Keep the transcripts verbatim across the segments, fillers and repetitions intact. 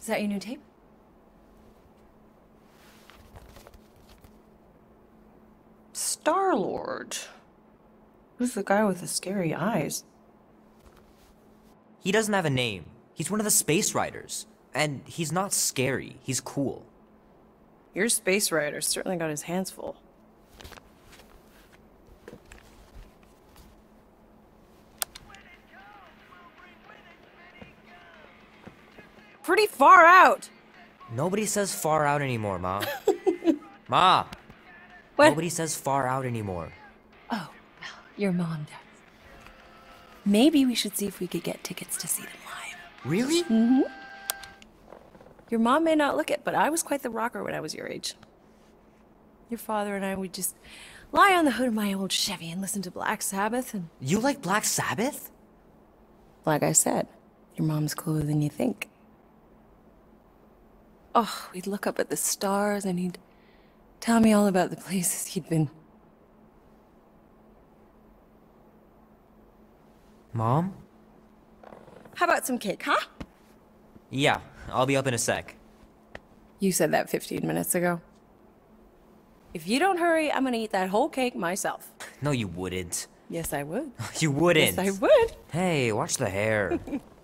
Is that your new tape? Star-Lord. Who's the guy with the scary eyes? He doesn't have a name. He's one of the space riders. And he's not scary. He's cool. Your space rider certainly got his hands full. Pretty far out! Nobody says far out anymore, Ma. Ma! What? Nobody says far out anymore. Oh, well, your mom does. Maybe we should see if we could get tickets to see them live. Really? Mm-hmm. Your mom may not look it, but I was quite the rocker when I was your age. Your father and I would just lie on the hood of my old Chevy and listen to Black Sabbath and... You like Black Sabbath? Like I said, your mom's cooler than you think. Oh, we'd look up at the stars and he'd tell me all about the places he'd been. Mom? How about some cake, huh? Yeah, I'll be up in a sec. You said that fifteen minutes ago. If you don't hurry, I'm gonna eat that whole cake myself. No, you wouldn't. Yes, I would. You wouldn't. Yes, I would. Hey, watch the hair.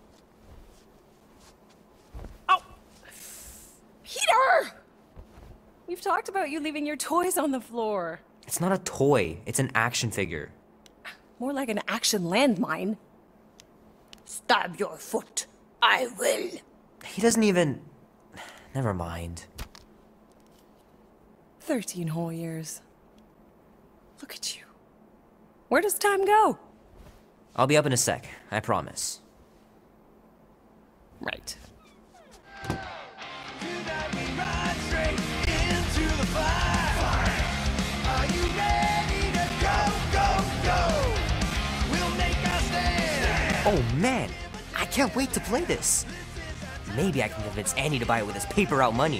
Oh! Peter! We've talked about you leaving your toys on the floor. It's not a toy. It's an action figure. More like an action landmine. Stab your foot. I will. He doesn't even... Never mind. Thirteen whole years. Look at you. Where does time go? I'll be up in a sec. I promise. Right. Oh man, I can't wait to play this. Maybe I can convince Andy to buy it with his paper out money.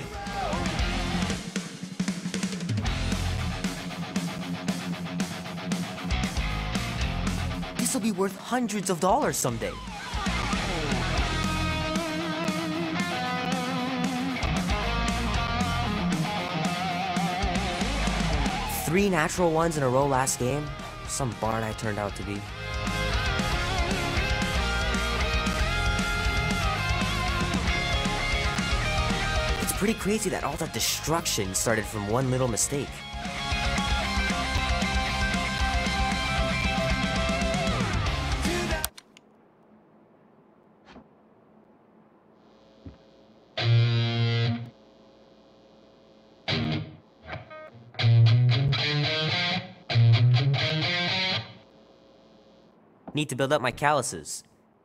This will be worth hundreds of dollars someday. Three natural ones in a row last game. Some barn I turned out to be. It's pretty crazy that all that destruction started from one little mistake. Need to build up my calluses.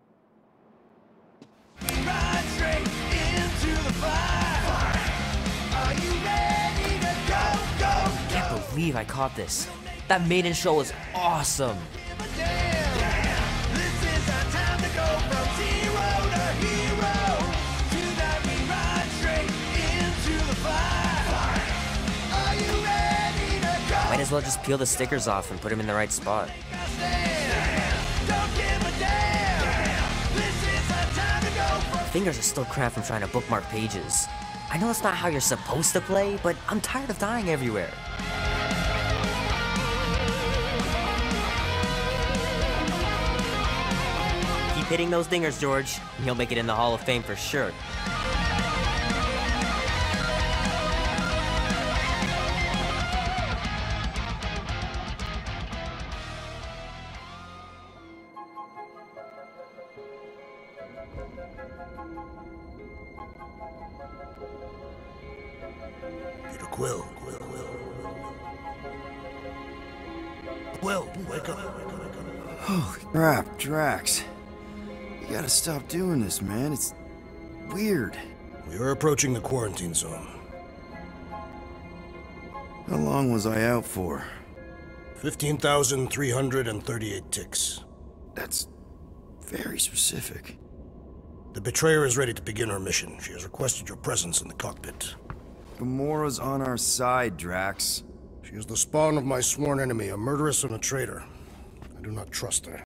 Can't believe I caught this. That maiden show was awesome. Might as well just peel the stickers off and put them in the right spot. Fingers are still cramped from trying to bookmark pages. I know it's not how you're supposed to play, but I'm tired of dying everywhere. Keep hitting those dingers, George, and you'll make it in the Hall of Fame for sure. Peter Quill, Quill, Quill. Quill, wake up. Holy crap, Drax. You gotta stop doing this, man. It's weird. We are approaching the quarantine zone. How long was I out for? fifteen thousand three hundred thirty-eight ticks. That's very specific. The betrayer is ready to begin her mission. She has requested your presence in the cockpit. Gamora's on our side, Drax. She is the spawn of my sworn enemy, a murderess and a traitor. I do not trust her.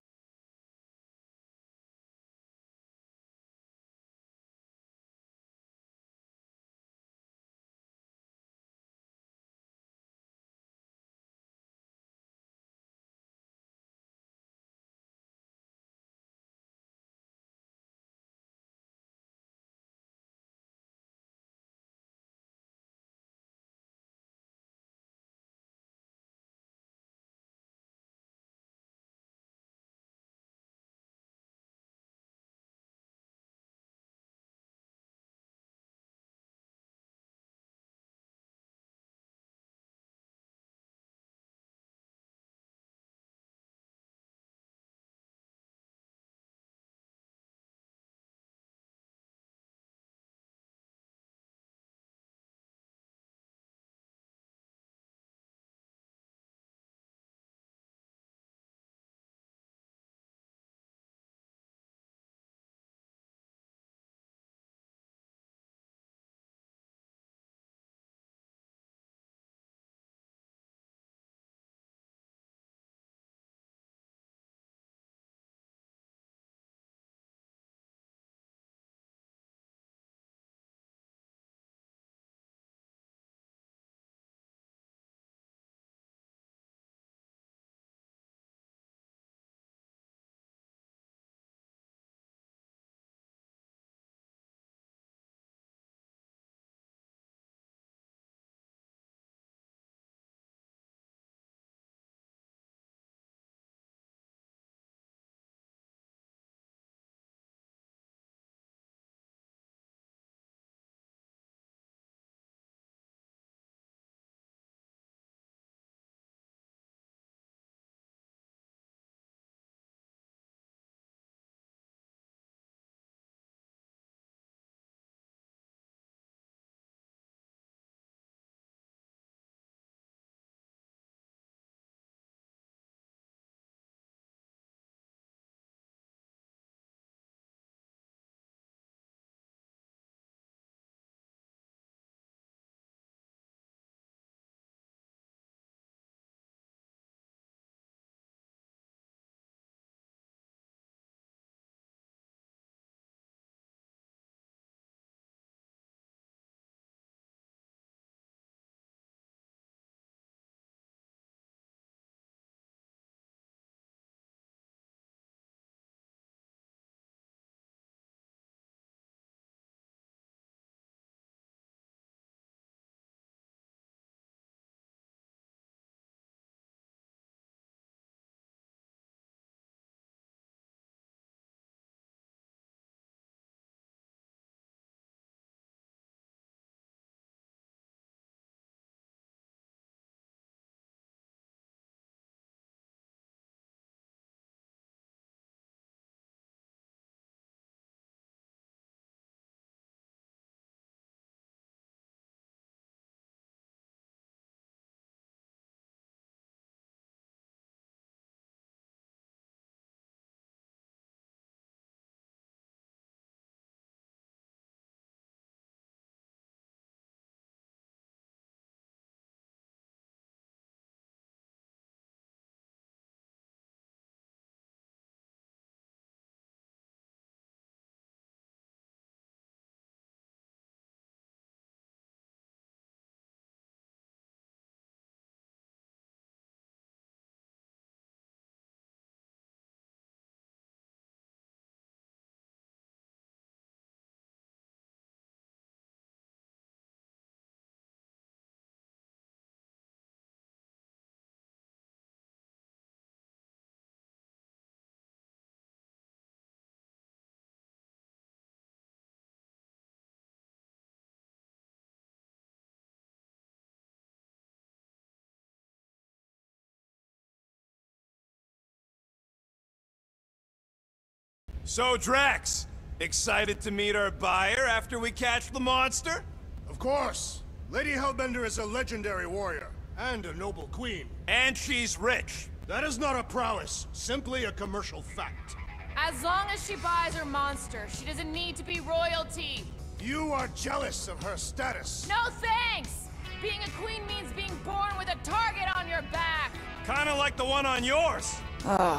So, Drax, excited to meet our buyer after we catch the monster? Of course. Lady Hellbender is a legendary warrior, and a noble queen. And she's rich. That is not a prowess, simply a commercial fact. As long as she buys her monster, she doesn't need to be royalty. You are jealous of her status. No thanks! Being a queen means being born with a target on your back. Kinda like the one on yours. Ugh.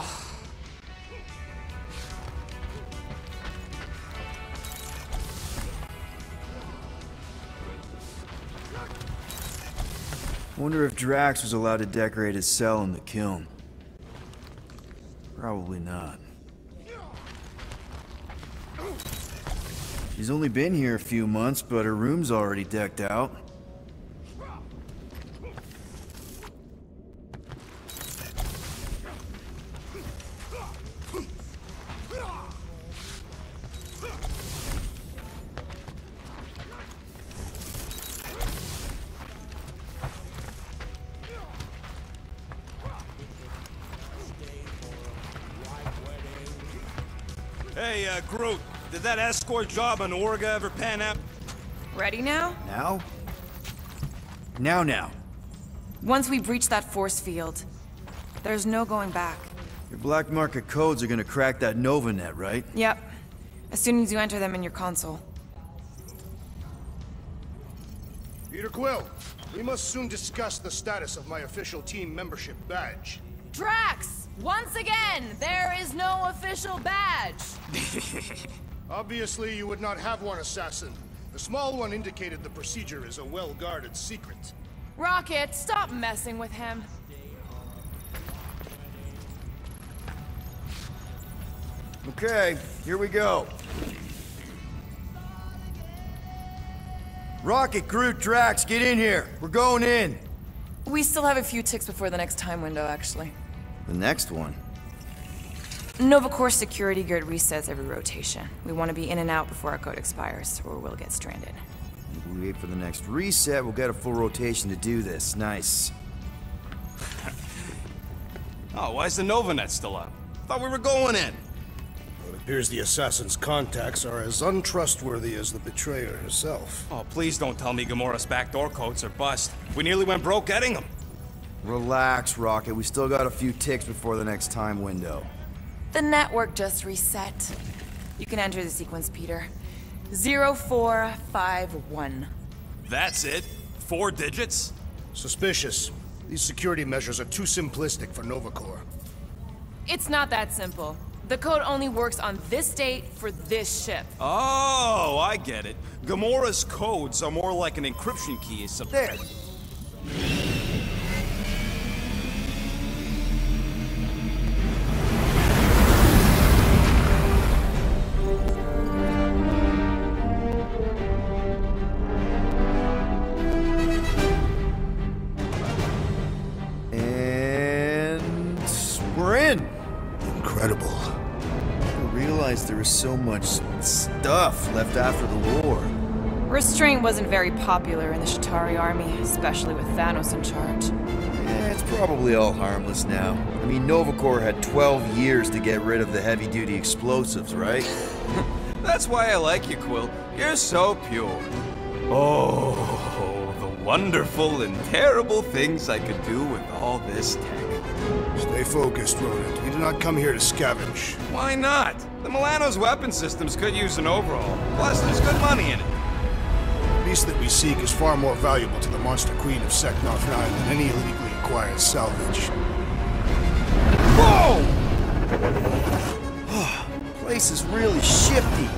Wonder if Drax was allowed to decorate his cell in the kiln. Probably not. She's only been here a few months, but her room's already decked out. Hey, uh, Groot, did that escort job on Orga ever pan out? Ready now? Now? Now now. Once we breach that force field, there's no going back. Your black market codes are gonna crack that Nova net, right? Yep. As soon as you enter them in your console. Peter Quill, we must soon discuss the status of my official team membership badge. Drax! Once again, there is no official badge. Obviously, you would not have one, Assassin. The small one indicated the procedure is a well-guarded secret. Rocket, stop messing with him. Okay, here we go. Rocket, Groot, Drax, get in here. We're going in. We still have a few ticks before the next time window, actually. The next one? Nova Corps security grid resets every rotation. We want to be in and out before our code expires, or we'll get stranded. If we wait for the next reset, we'll get a full rotation to do this. Nice. Oh, why's the Nova net still up? Thought we were going in. Well, it appears the Assassin's contacts are as untrustworthy as the betrayer herself. Oh, please don't tell me Gamora's backdoor codes are bust. We nearly went broke getting them. Relax, Rocket. We still got a few ticks before the next time window. The network just reset. You can enter the sequence, Peter. zero four five one. That's it? Four digits? Suspicious. These security measures are too simplistic for Nova Corps. It's not that simple. The code only works on this date for this ship. Oh, I get it. Gamora's codes are more like an encryption key or something. There. Incredible. I didn't realize there was so much stuff left after the war. Restraint wasn't very popular in the Shatari army, especially with Thanos in charge. Yeah, it's probably all harmless now. I mean, Nova Corps had twelve years to get rid of the heavy-duty explosives, right? That's why I like you, Quill. You're so pure. Oh, the wonderful and terrible things I could do with all this tech. Stay focused, Rodent. We did not come here to scavenge. Why not? The Milano's weapon systems could use an overhaul. Plus, there's good money in it. The beast that we seek is far more valuable to the Monster Queen of Seknarf nine than any illegally acquired salvage. Whoa! Place is really shifty.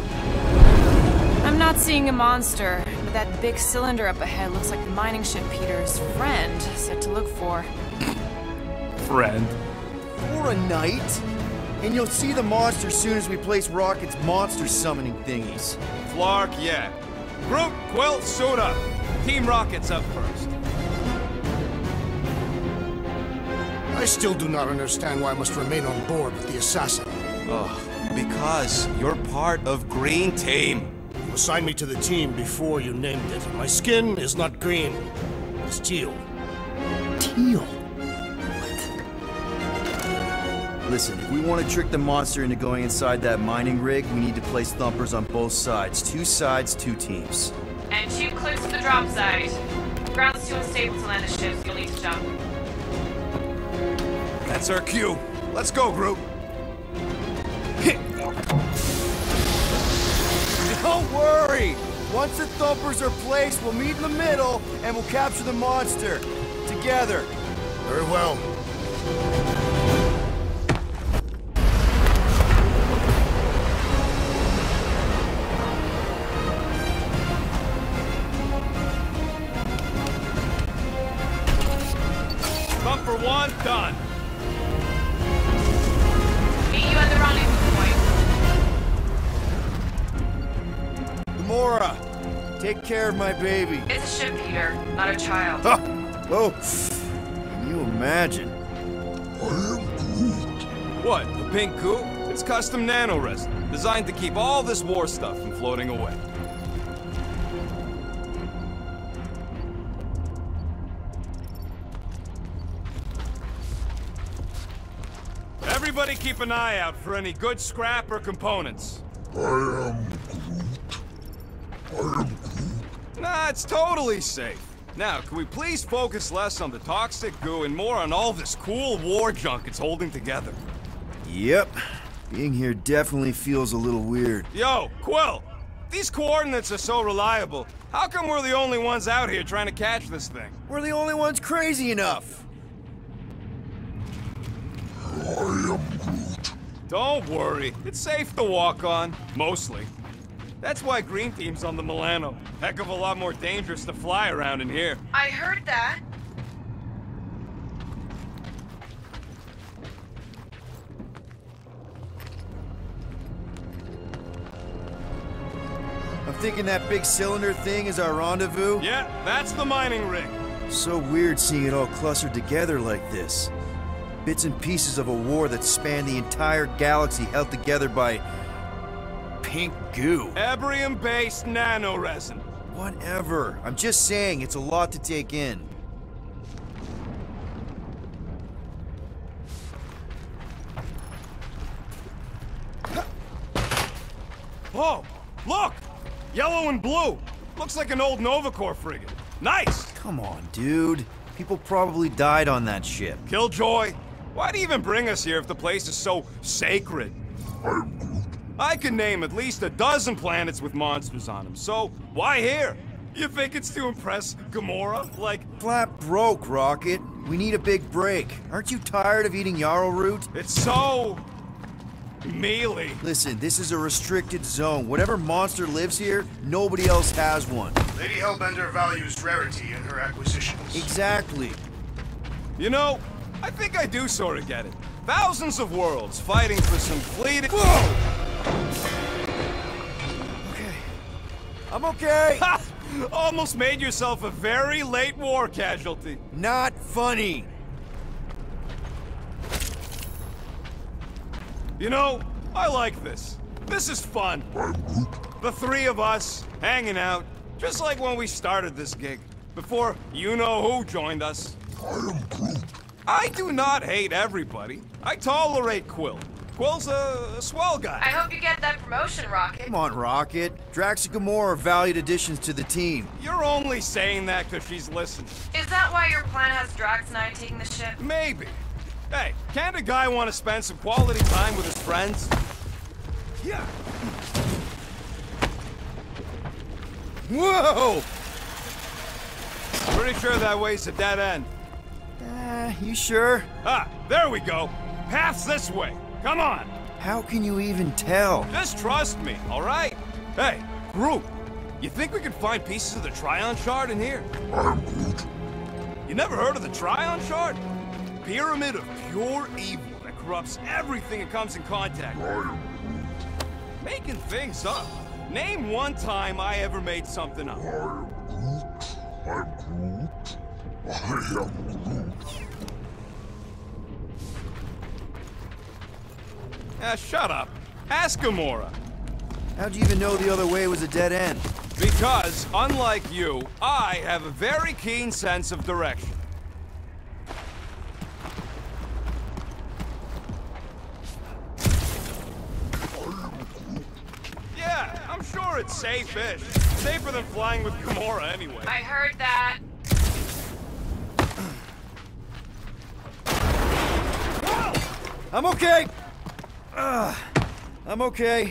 I'm not seeing a monster, but that big cylinder up ahead looks like the mining ship Peter's friend said to look for. Friend. For a night? And you'll see the monster soon as we place Rocket's monster summoning thingies. Flark, yeah. Groot, Quill, suit up. Team Rocket's up first. I still do not understand why I must remain on board with the Assassin. Ugh, because you're part of Green Team. You assigned me to the team before you named it. My skin is not green. It's teal. Teal? Listen, if we want to trick the monster into going inside that mining rig, we need to place thumpers on both sides. Two sides, two teams. And two clicks to the drop side. Ground's too unstable to land the ship, so you'll need to jump. That's our cue. Let's go, group. Don't worry! Once the thumpers are placed, we'll meet in the middle, and we'll capture the monster. Together. Very well. Bumper one, done. Meet you at the rendezvous point. Gamora, take care of my baby. It's a ship, Peter, not a child. Huh. Oh, can you imagine? What, the pink goo? It's custom nanoresin, designed to keep all this war stuff from floating away. Everybody keep an eye out for any good scrap or components. I am Groot. I am Groot. Nah, it's totally safe. Now, can we please focus less on the toxic goo and more on all this cool war junk it's holding together? Yep. Being here definitely feels a little weird. Yo, Quill! These coordinates are so reliable. How come we're the only ones out here trying to catch this thing? We're the only ones crazy enough. I am Groot. Don't worry. It's safe to walk on. Mostly. That's why Green Team's on the Milano. Heck of a lot more dangerous to fly around in here. I heard that. I'm thinking that big cylinder thing is our rendezvous. Yeah, that's the mining rig. So weird seeing it all clustered together like this. Bits and pieces of a war that spanned the entire galaxy held together by pink goo. Ebrium-based nanoresin. Whatever. I'm just saying, it's a lot to take in. Oh, look! Yellow and blue. Looks like an old Nova Corps frigate. Nice! Come on, dude. People probably died on that ship. Killjoy, why do you even bring us here if the place is so sacred? I am Groot. I can name at least a dozen planets with monsters on them, so why here? You think it's to impress Gamora? Like... Flat broke, Rocket. We need a big break. Aren't you tired of eating yarrow root? It's so... mealy. Listen, this is a restricted zone. Whatever monster lives here, nobody else has one. Lady Hellbender values rarity in her acquisitions. Exactly. You know, I think I do sort of get it. Thousands of worlds fighting for some fleeting... Whoa! Okay. I'm okay. Ha! Almost made yourself a very late war casualty. Not funny. You know, I like this. This is fun. I'm Groot. The three of us, hanging out, just like when we started this gig, before you-know-who joined us. I am Groot. I do not hate everybody. I tolerate Quill. Quill's a, a swell guy. I hope you get that promotion, Rocket. Come on, Rocket. Drax and Gamora are valued additions to the team. You're only saying that because she's listening. Is that why your plan has Drax and I taking the ship? Maybe. Hey, can't a guy want to spend some quality time with his friends? Yeah. Whoa! Pretty sure that way's a dead end. Uh, you sure? Ah, there we go. Path's this way. Come on. How can you even tell? Just trust me, all right? Hey, Groot, you think we could find pieces of the Trion Shard in here? I am Groot. You never heard of the Trion Shard? Pyramid of pure evil that corrupts everything it comes in contact with. I am Groot. Making things up. Name one time I ever made something up. I am Groot. I am Groot. I am Groot. Ah, shut up. Ask Gamora. How'd you even know the other way was a dead end? Because, unlike you, I have a very keen sense of direction. sure it's safe-ish. Safer than flying with Gamora anyway. I heard that. I'm okay. Uh, I'm okay.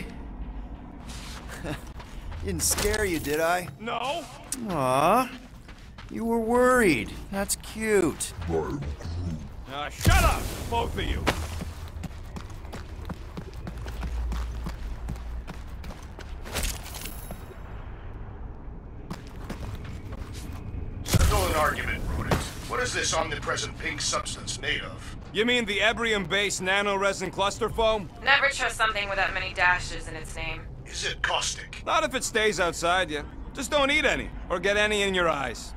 Didn't scare you, did I? No. Aw. You were worried. That's cute. Uh, shut up, both of you. Settle an argument, Rodent. What is this omnipresent pink substance made of? You mean the Ebrium-based nano-resin cluster foam? Never trust something with that many dashes in its name. Is it caustic? Not if it stays outside you. Just don't eat any, or get any in your eyes.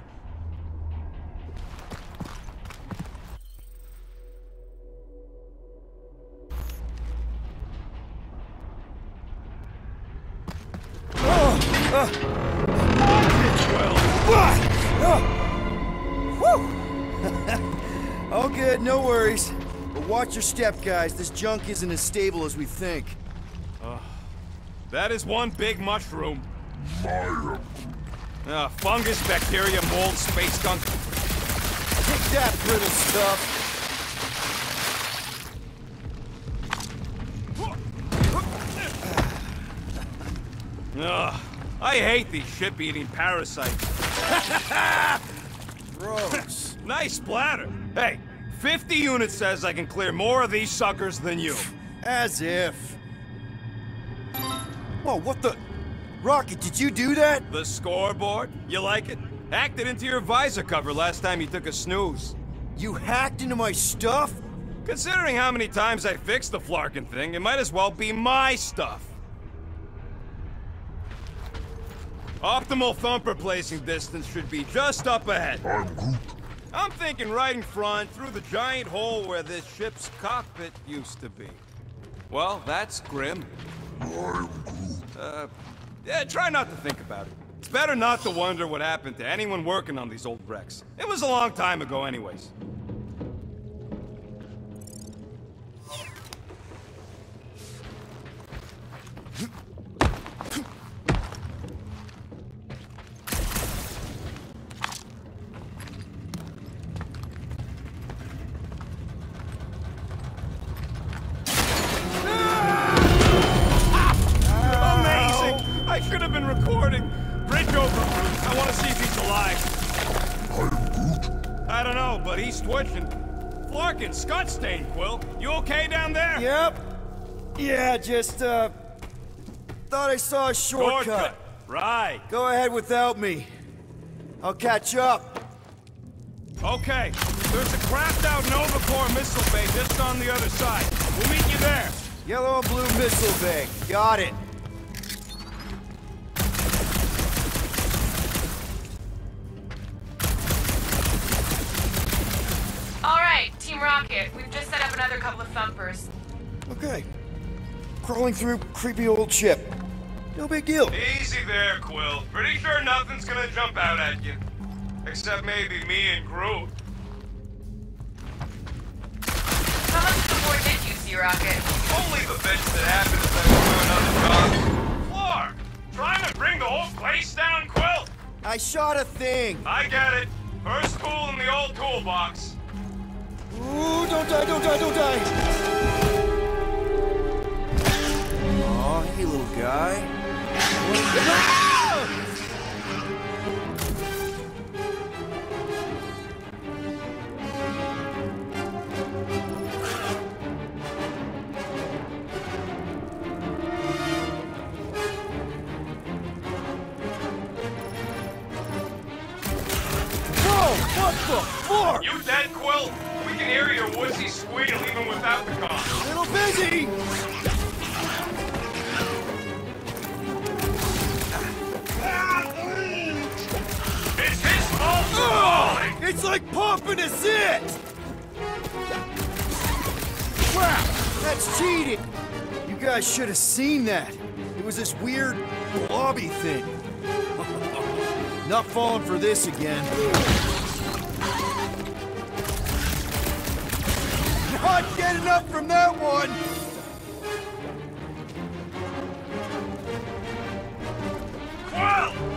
All good, no worries. But watch your step, guys. This junk isn't as stable as we think. Uh, that is one big mushroom. Uh, fungus, bacteria, mold, space skunk. Take that, brittle stuff. Ugh, I hate these ship-eating parasites. Gross. Nice splatter. Hey, fifty units says I can clear more of these suckers than you. As if. Whoa, what the? Rocket, did you do that? The scoreboard? You like it? Hacked it into your visor cover last time you took a snooze. You hacked into my stuff? Considering how many times I fixed the flarkin' thing, it might as well be my stuff. Optimal thumper placing distance should be just up ahead. I'm Groot. I'm thinking right in front, through the giant hole where this ship's cockpit used to be. Well, that's grim. I'm Groot. Uh, yeah, try not to think about it. It's better not to wonder what happened to anyone working on these old wrecks. It was a long time ago anyways. I should have been recording. Bridge over, Groot. I want to see if he's alive. I'm Groot. I don't know, but he's twitching. Flarkin, Scott stain, Quill. You okay down there? Yep. Yeah, just, uh... thought I saw a shortcut. Shortcut. Right. Go ahead without me. I'll catch up. Okay. There's a craft-out Nova Corps missile bay just on the other side. We'll meet you there. Yellow and blue missile bay. Got it. Team Rocket, we've just set up another couple of thumpers. Okay. Crawling through creepy old ship. No big deal. Easy there, Quill. Pretty sure nothing's gonna jump out at you. Except maybe me and Groot. How much of the board did you see, Rocket? Only the bits that happened as I was doing other jobs. Flark! Trying to bring the whole place down, Quill? I shot a thing. I get it. First tool in the old toolbox. Ooh, don't die, don't die, don't die! Aw, hey, little guy. Whoa, what the fuck? You dead, Quill? We can hear your wussy squeal even without the comm. Little busy! It's his fault for falling! It's like popping a zit! Wow, that's cheating! You guys should have seen that. It was this weird blobby thing. Not falling for this again. Not getting up from that one!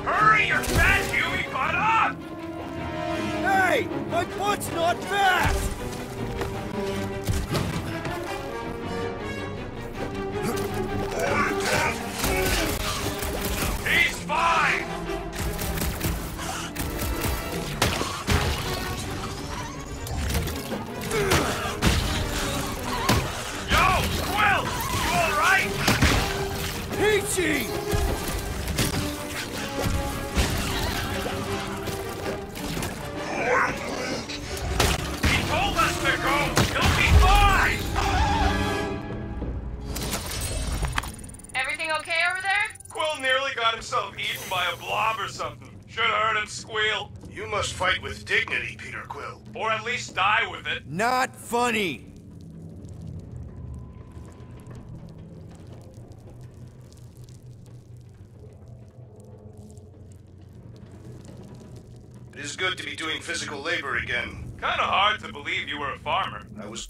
Hurry, your fat Huey butt up! Hey! My butt's not fast! He's fine! Yo, Quill! You alright? Peachy! He told us to go! He'll be fine! Everything okay over there? Quill nearly got himself eaten by a blob or something. Should've heard him squeal. You must fight with dignity, Peter Quill. Or at least die with it. Not funny! It is good to be doing physical labor again. Kinda hard to believe you were a farmer. I was...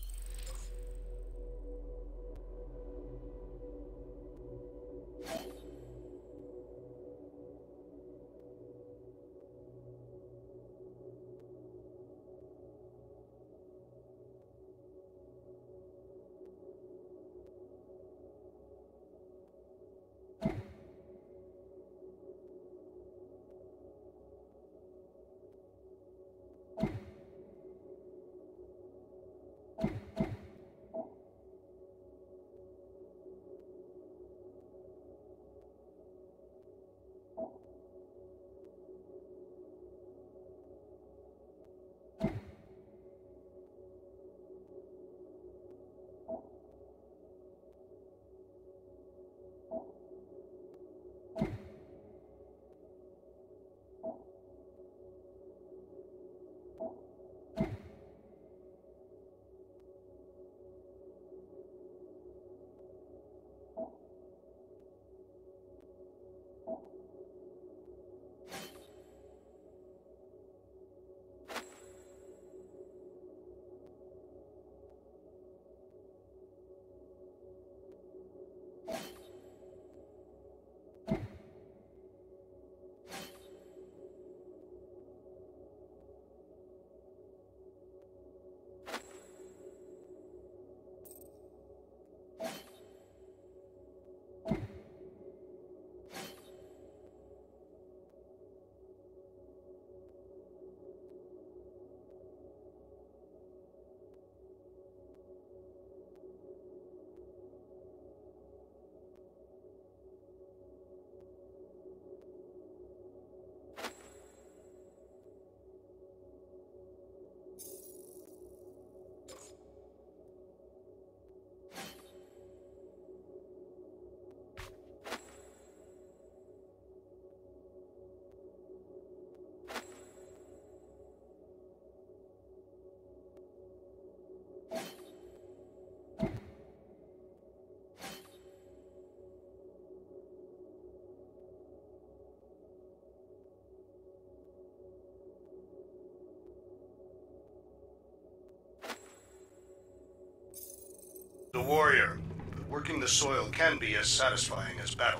The warrior. But working the soil can be as satisfying as battle.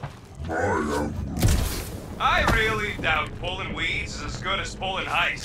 I really doubt pulling weeds is as good as pulling ice.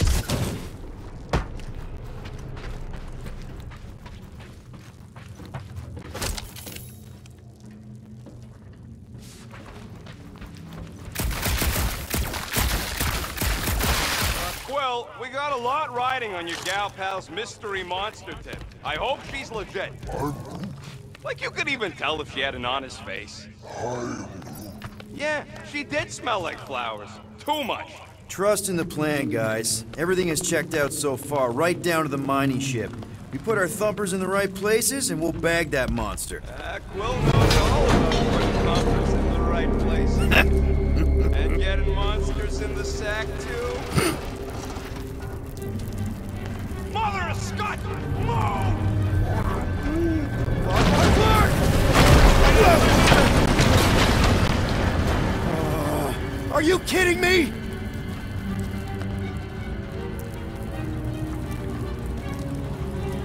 Well, we got a lot riding on your gal pal's mystery monster tip. I hope she's legit. Like you could even tell if she had an honest face. Yeah, she did smell like flowers. Too much. Trust in the plan, guys. Everything is checked out so far, right down to the mining ship. We put our thumpers in the right places, and we'll bag that monster. Uh, Quill knows all about putting thumpers in the right places. And getting monsters in the sack, too. Mother of Scott! Move! Uh, are you kidding me?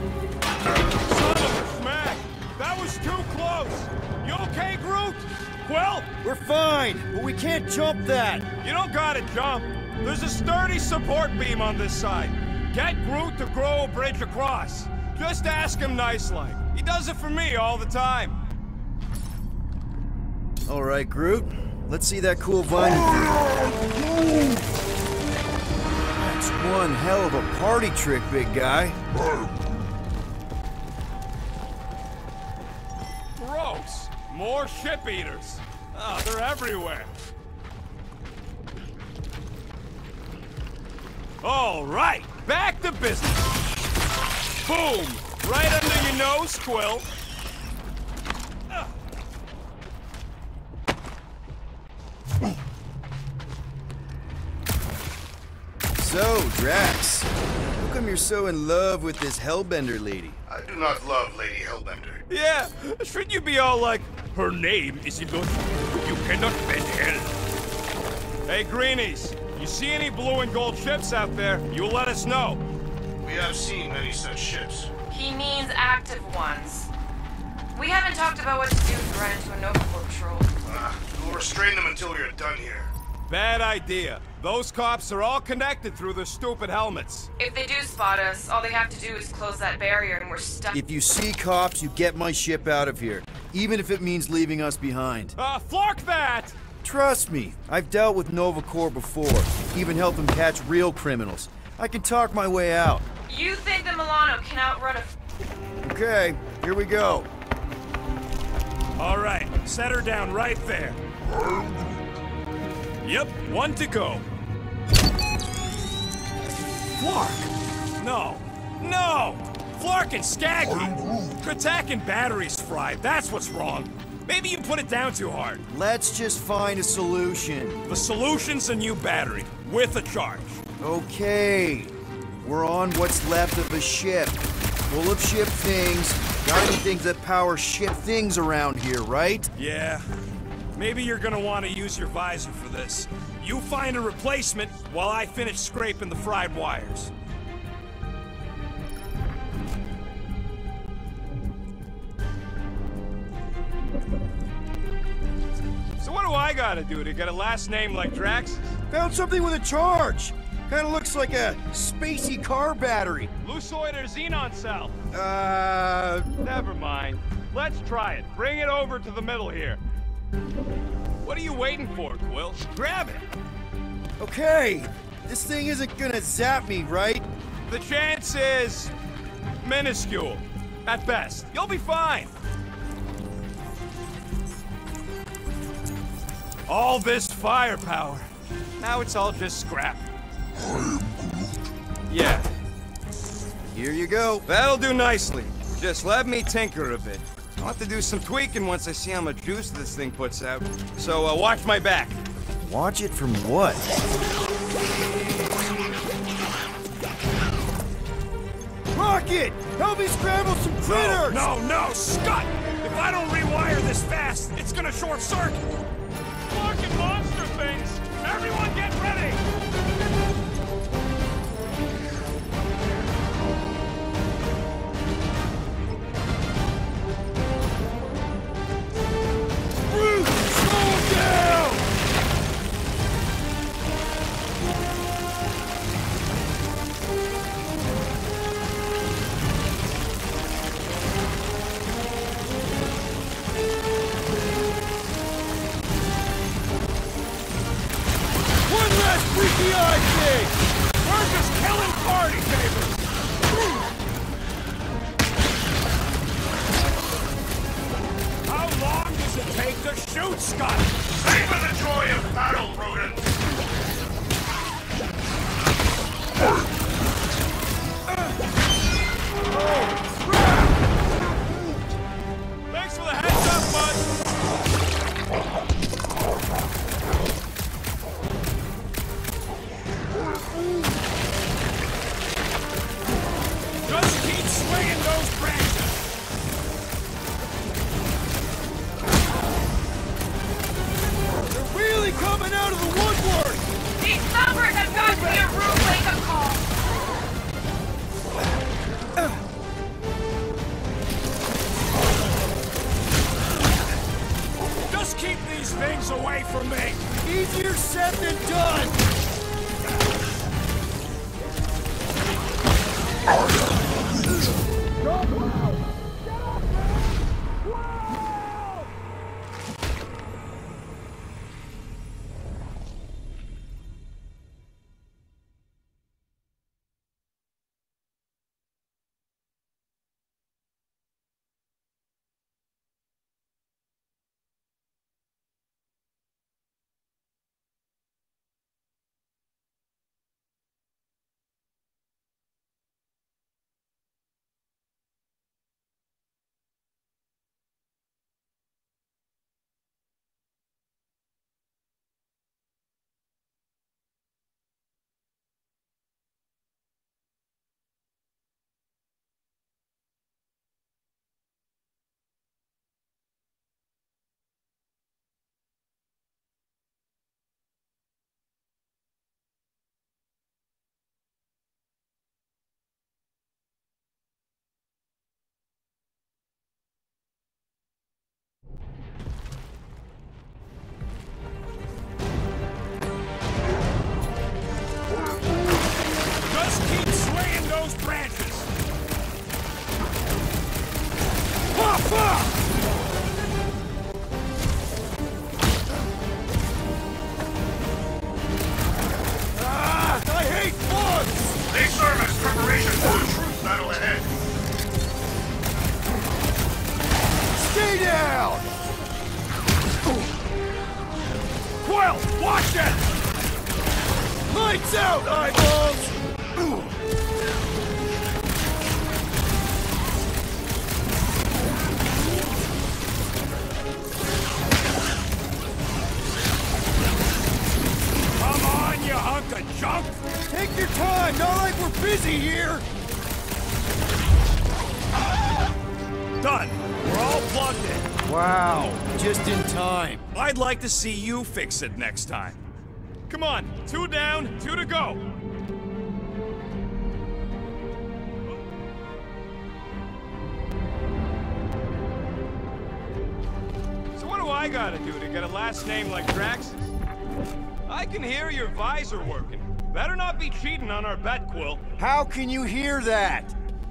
Son of a smack! That was too close! You okay, Groot? Quill? We're fine, but we can't jump that. You don't gotta jump. There's a sturdy support beam on this side. Get Groot to grow a bridge across. Just ask him nice-like. He does it for me all the time. All right, Groot. Let's see that cool vine. That's one hell of a party trick, big guy. Gross. More ship eaters. Oh, they're everywhere. All right, back to business. Boom! Right under your nose, Quill. So, Drax, how come you're so in love with this Hellbender lady? I do not love Lady Hellbender. Yeah, shouldn't you be all like, her name is Eidos, you cannot bend hell. Hey, Greenies, you see any blue and gold ships out there, you let us know. We have seen many such ships. He means active ones. We haven't talked about what to do if we run into a Nova Corps patrol. Uh, we'll restrain them until we are done here. Bad idea. Those cops are all connected through their stupid helmets. If they do spot us, all they have to do is close that barrier and we're stuck. If you see cops, you get my ship out of here, even if it means leaving us behind. Uh, flark that! Trust me, I've dealt with Nova Corps before, even helped them catch real criminals. I can talk my way out. You think the Milano can outrun a... Okay, here we go. All right, set her down right there. Yep, one to go. Flark! No, no! Flark and Skaggy! Attack and batteries fried, that's what's wrong. Maybe you put it down too hard. Let's just find a solution. The solution's a new battery, with a charge. Okay, we're on what's left of a ship. Full of ship things. Got any things that power ship things around here, right? Yeah. Maybe you're gonna want to use your visor for this. You find a replacement while I finish scraping the fried wires. So what do I gotta do to get a last name like Drax? Found something with a charge. Kinda looks like a spacey car battery. Lucioid or xenon cell? Uh... Never mind. Let's try it. Bring it over to the middle here. What are you waiting for, Quill? Grab it! Okay, this thing isn't gonna zap me, right? The chance is... minuscule. At best. You'll be fine. All this firepower. Now it's all just scrap. Yeah. Here you go. That'll do nicely. Just let me tinker a bit. I'll have to do some tweaking once I see how much juice this thing puts out. So, uh, watch my back. Watch it from what? Rocket! Help me scramble some critters! No, no, no, Scott! If I don't rewire this fast, it's gonna short circuit. Fucking monster things! Everyone get ready! left and done! Lights out, eyeballs! Come on, you hunk of junk! Take your time, not like we're busy here! Done. We're all plugged in. Wow, just in time. I'd like to see you fix it next time. Come on, two down, two to go. So what do I gotta do to get a last name like Drax's? I can hear your visor working. Better not be cheating on our bet, Quill. How can you hear that?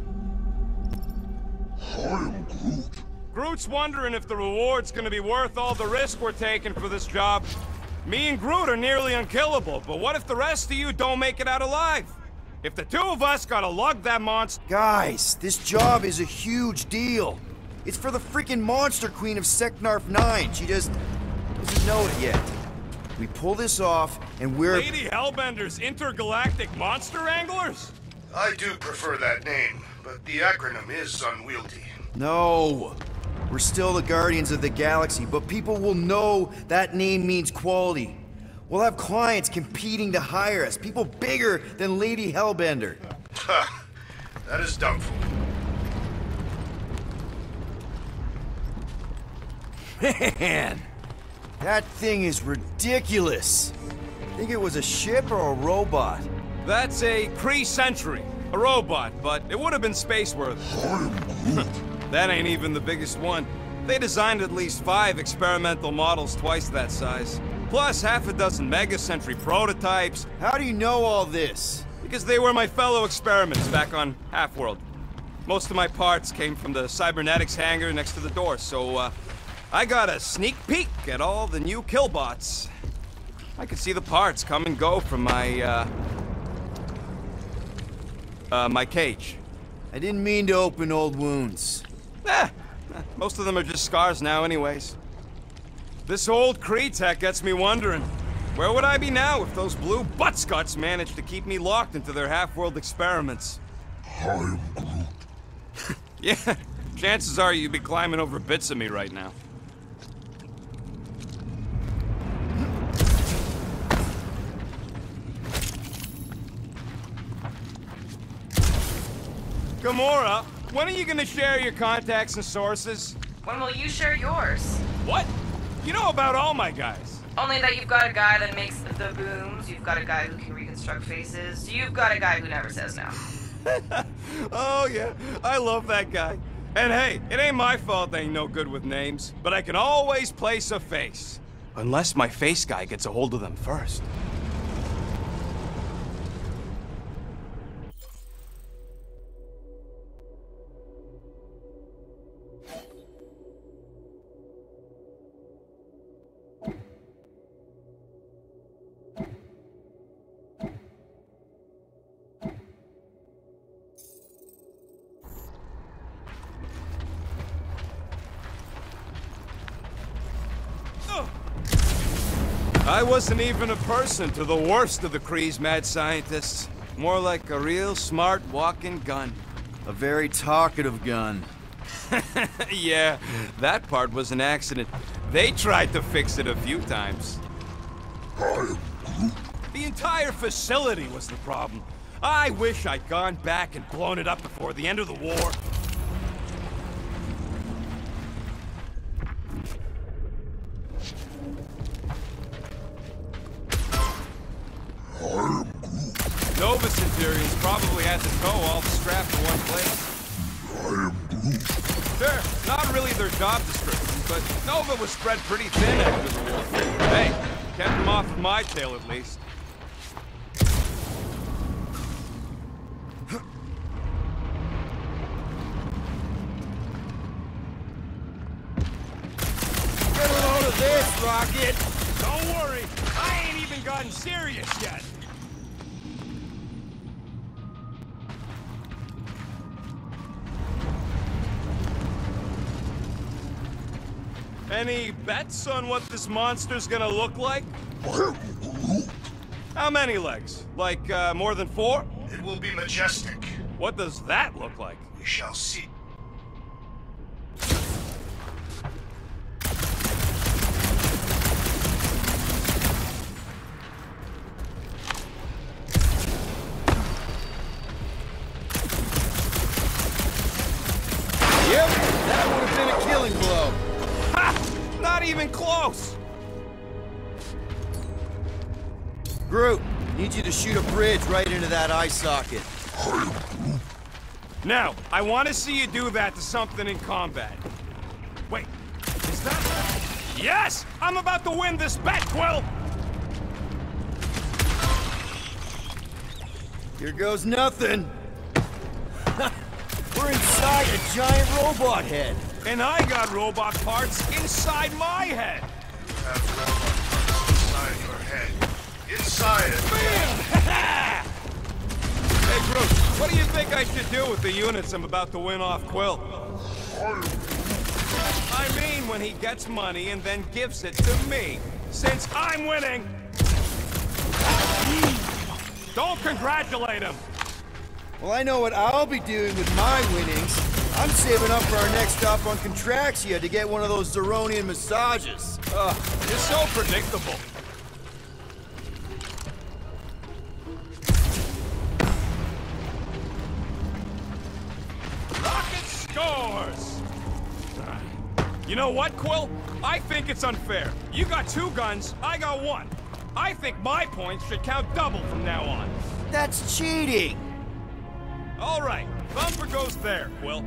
I am Groot. Groot's wondering if the reward's gonna be worth all the risk we're taking for this job. Me and Groot are nearly unkillable, but what if the rest of you don't make it out alive? If the two of us gotta lug that monster— Guys, this job is a huge deal. It's for the freaking Monster Queen of Seknarf nine. She just doesn't know it yet. We pull this off, and we're— Lady Hellbender's Intergalactic Monster Anglers? I do prefer that name, but the acronym is unwieldy. No. We're still the Guardians of the Galaxy, but people will know that name means quality. We'll have clients competing to hire us, people bigger than Lady Hellbender. Ha! That is doubtful. Man! That thing is ridiculous. Think it was a ship or a robot? That's a Kree Sentry, a robot, but it would have been space-worthy. That ain't even the biggest one. They designed at least five experimental models twice that size. Plus half a dozen Mega Sentry prototypes. How do you know all this? Because they were my fellow experiments back on Half-World. Most of my parts came from the cybernetics hangar next to the door, so uh, I got a sneak peek at all the new killbots. I could see the parts come and go from my, uh... Uh, my cage. I didn't mean to open old wounds. Eh, most of them are just scars now anyways. This old Kree tech gets me wondering, where would I be now if those blue buttscots managed to keep me locked into their half-world experiments? I am Groot. Yeah, chances are you'd be climbing over bits of me right now. Gamora, when are you gonna share your contacts and sources? When will you share yours? What? You know about all my guys. Only that you've got a guy that makes the booms, you've got a guy who can reconstruct faces, you've got a guy who never says no. Oh yeah, I love that guy. And hey, it ain't my fault they ain't no good with names, but I can always place a face. Unless my face guy gets a hold of them first. I wasn't even a person to the worst of the Kree's mad scientists. More like a real smart walking gun. A very talkative gun. Yeah, that part was an accident. They tried to fix it a few times. The entire facility was the problem. I wish I'd gone back and blown it up before the end of the war. Nova Centurions probably had to tow all the scrap to one place. Sure, not really their job description, but Nova was spread pretty thin after the war. Hey, kept them off of my tail at least. Get a load of this, Rocket! Don't worry, I ain't even gotten serious yet. Any bets on what this monster's gonna look like? How many legs? Like, uh, more than four? It will be majestic. What does that look like? We shall see. Yep, that would have been a killing blow. Ha! Not even close! Groot, need you to shoot a bridge right into that eye socket. Now, I want to see you do that to something in combat. Wait, is that... Yes! I'm about to win this bet, Quill! Here goes nothing. We're inside a giant robot head. And I got robot parts inside my head. You have robot parts inside your head. Inside it. Bam! Hey, Groot, what do you think I should do with the units I'm about to win off Quill? I mean when he gets money and then gives it to me, since I'm winning. Don't congratulate him. Well, I know what I'll be doing with my winnings. I'm saving up for our next stop on Contraxia to get one of those Zeronian massages. Ugh, you're so predictable. Rocket scores! You know what, Quill? I think it's unfair. You got two guns, I got one. I think my points should count double from now on. That's cheating! All right, bumper goes there, Quill.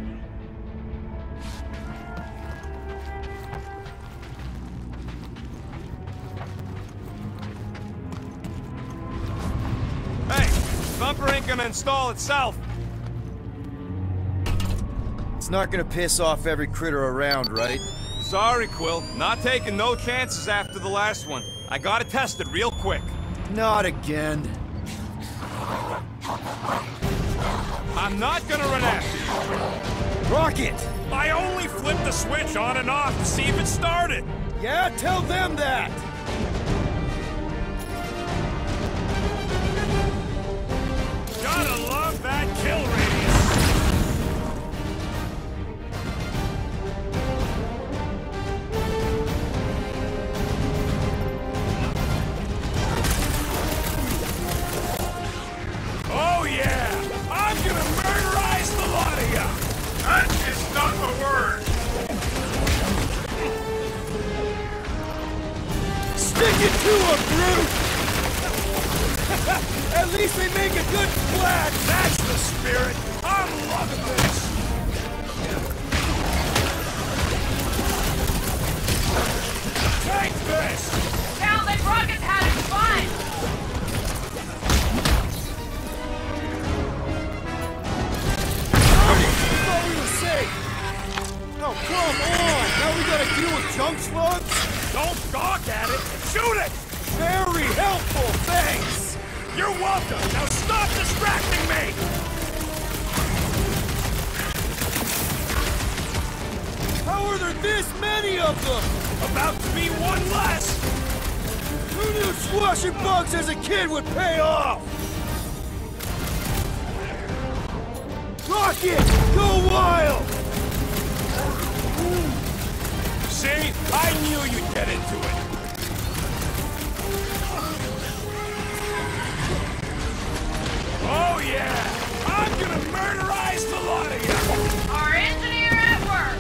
Hey, bumper ain't gonna install itself. It's not gonna piss off every critter around, right? Sorry, Quill. Not taking no chances after the last one. I gotta test it real quick. Not again. I'm not gonna run after you. Rocket! I only flipped the switch on and off to see if it started. Yeah, tell them that! Gotta love that kill radius. Oh yeah! I'm gonna murderize the lot of ya! That is not the word! Stick it to him, Groot! At least they make a good splash! That's the spirit! I'm loving this! Take this! Come on! Now we gotta deal with junk slugs? Don't gawk at it! Shoot it! Very helpful, thanks! You're welcome! Now stop distracting me! How are there this many of them? About to be one less! Who knew squashing bugs as a kid would pay off? Rocket! Go wild! See? I knew you'd get into it. Oh yeah! I'm gonna murderize the lot of you! Our engineer at work!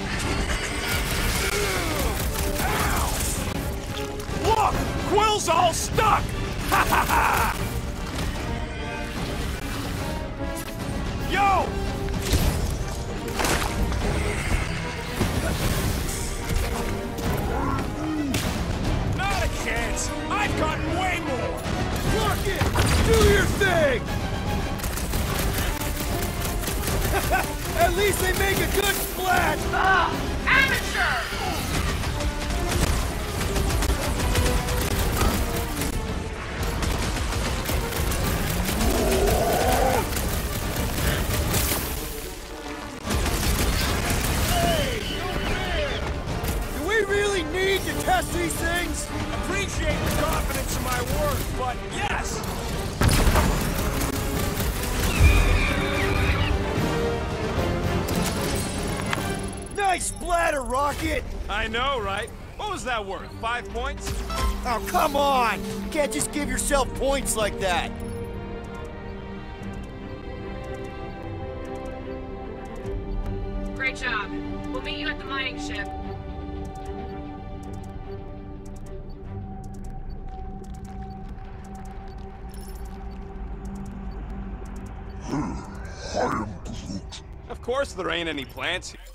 Ow! Look! Quill's all stuck! Ha ha ha! Yo! Not a chance! I've gotten way more! Rocket! Do your thing! At least they make a good splash! Ugh! Amateur! Do we really need to test these things? Appreciate the confidence in my work, but yes! Nice splatter, Rocket! I know, right? What was that worth? Five points? Oh, come on! You can't just give yourself points like that! Great job. We'll meet you at the mining ship. Of course there ain't any plants here.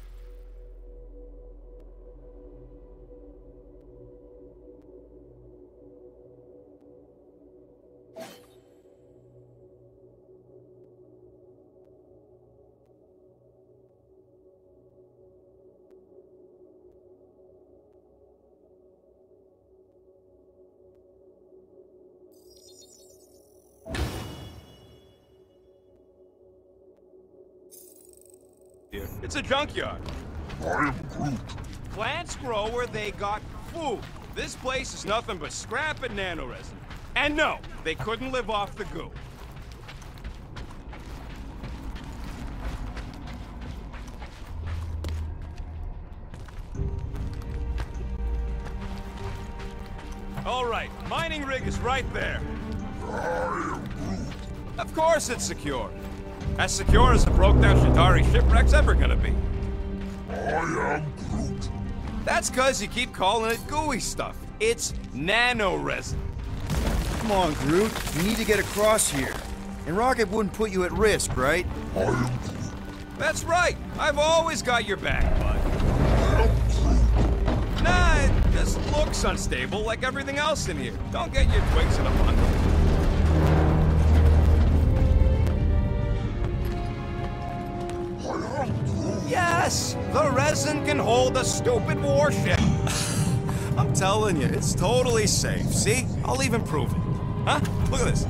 It's a junkyard. I am Groot. Plants grow where they got food. This place is nothing but scrap and nanoresin. And no, they couldn't live off the goo. All right, mining rig is right there. I am Groot. Of course it's secure. As secure as a broke-down Shatari shipwreck's ever gonna be. I am Groot. That's cause you keep calling it gooey stuff. It's nanoresin. Come on, Groot. You need to get across here. And Rocket wouldn't put you at risk, right? I am Groot. That's right. I've always got your back, bud. I am Groot. Nah, it just looks unstable like everything else in here. Don't get your twigs in a bundle. Yes! The resin can hold a stupid warship. I'm telling you, it's totally safe. See? I'll even prove it. Huh? Look at this.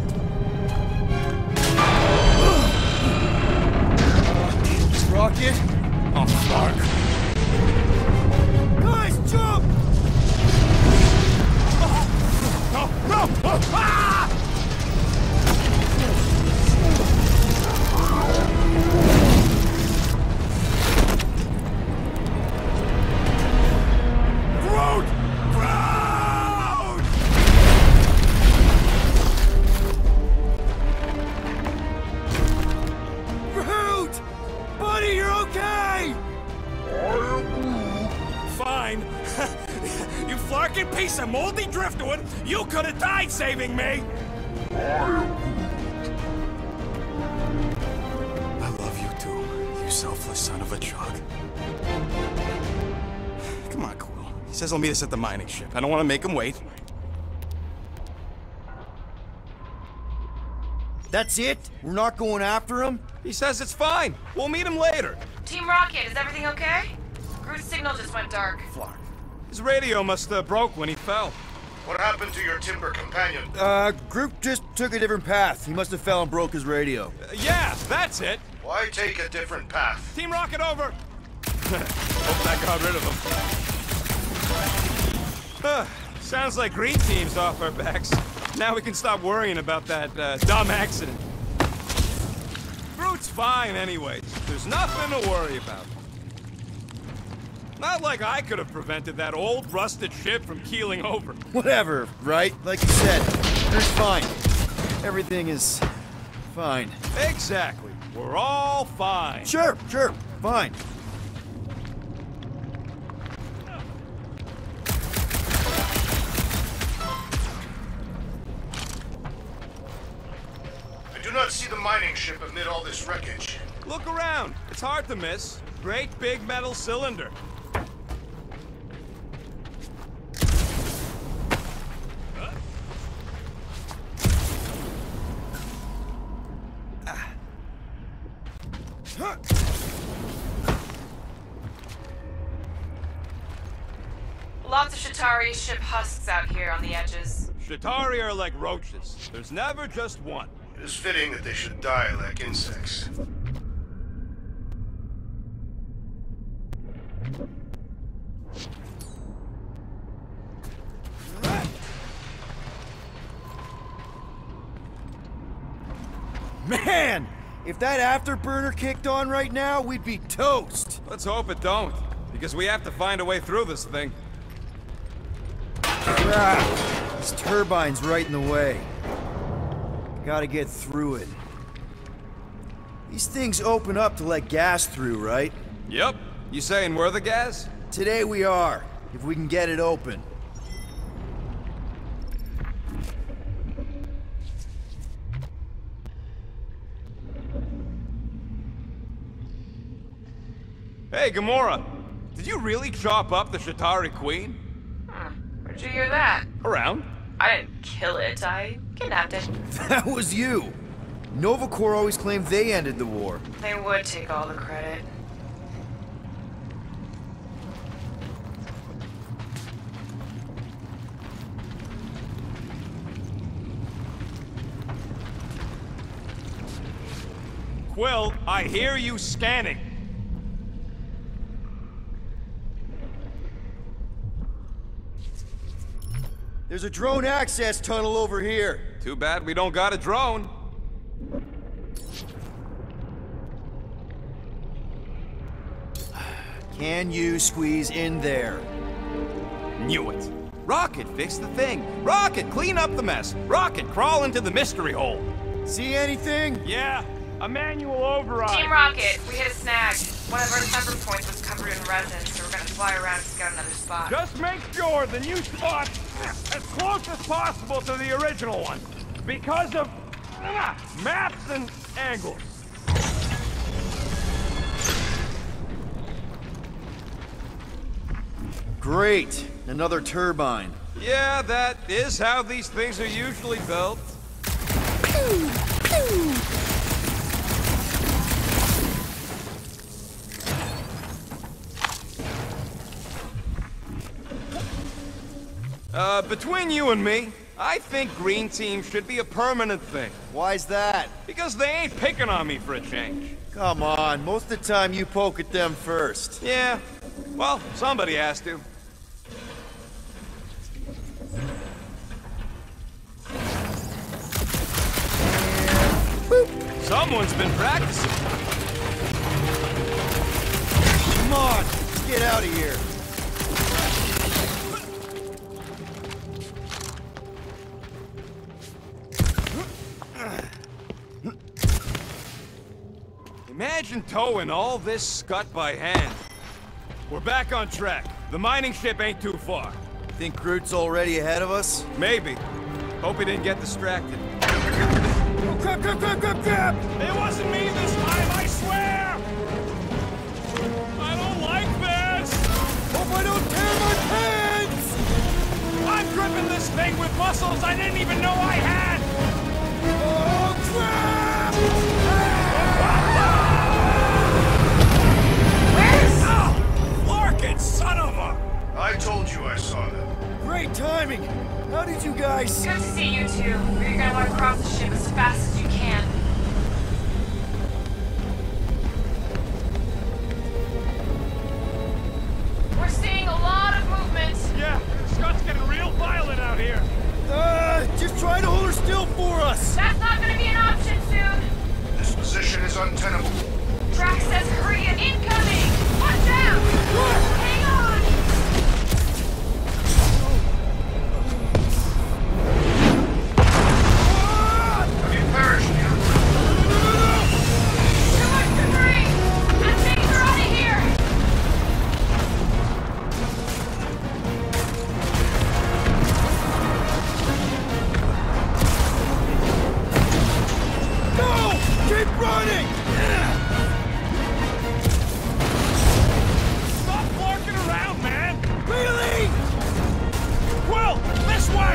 Rocket? Oh, fuck. Guys, jump! No, no! Oh, ah! Groot! Groot! Groot! Buddy, you're okay! Fine. You flarking piece of moldy driftwood! You could have died saving me! I love you too, you selfless son of a truck. Come on, Quill. He says he'll meet us at the mining ship. I don't want to make him wait. That's it? We're not going after him? He says it's fine. We'll meet him later. Team Rocket, is everything okay? Groot's signal just went dark. Fuck. His radio must have broke when he fell. What happened to your timber companion? Uh, Groot just took a different path. He must have fell and broke his radio. Uh, yeah, that's it. Why take a different path? Team Rocket over. Hope that got rid of him. Uh, sounds like Green Team's off our backs. Now we can stop worrying about that uh, dumb accident. Groot's fine anyways. There's nothing to worry about. Not like I could have prevented that old rusted ship from keeling over. Whatever, right? Like you said, Groot's fine. Everything is fine. Exactly. We're all fine. Sure, sure, fine. I do not see the mining ship amid all this wreckage. Look around. It's hard to miss. Great big metal cylinder. Lots of Shatari ship husks out here on the edges. Shatari are like roaches. There's never just one. It is fitting that they should die like insects. Man! If that afterburner kicked on right now, we'd be toast! Let's hope it don't, because we have to find a way through this thing. Crap! This turbine's right in the way. Gotta get through it. These things open up to let gas through, right? Yep. You saying we're the gas? Today we are, if we can get it open. Hey, Gamora. Did you really chop up the Shatari Queen? Hmm. Where'd you hear that? Around. I didn't kill it. I kidnapped it. That was you! Nova Corps always claimed they ended the war. They would take all the credit. Quill, I hear you scanning. There's a drone access tunnel over here. Too bad we don't got a drone. Can you squeeze in there? Knew it. Rocket, fix the thing. Rocket, clean up the mess. Rocket, crawl into the mystery hole. See anything? Yeah, a manual override. Team Rocket, we hit a snag. One of our temper points was covered in resin, so we're gonna fly around and scout another spot. Just make sure the new spot as close as possible to the original one. Because of uh, maps and angles. Great. Another turbine. Yeah, that is how these things are usually built. Pew! Pew! Uh, between you and me, I think Green Team should be a permanent thing. Why's that? Because they ain't picking on me for a change. Come on, most of the time you poke at them first. Yeah, well, somebody has to. Someone's been practicing. Come on, let's get out of here. Imagine towing all this scut by hand. We're back on track. The mining ship ain't too far. Think Groot's already ahead of us? Maybe. Hope he didn't get distracted. Grab, grab, grab, grab, grab! It wasn't me this time, I swear! I don't like this! Hope I don't tear my pants! I'm gripping this thing with muscles I didn't even know I had! Oh, crap! Where's... Oh, Larkin! untenable. Drax says hurry it incoming! Watch out! Hang on! Have you perished yet? Too much debris! And things are out of here! No! Keep running! Stop walking around, man! Really? Quill, this way!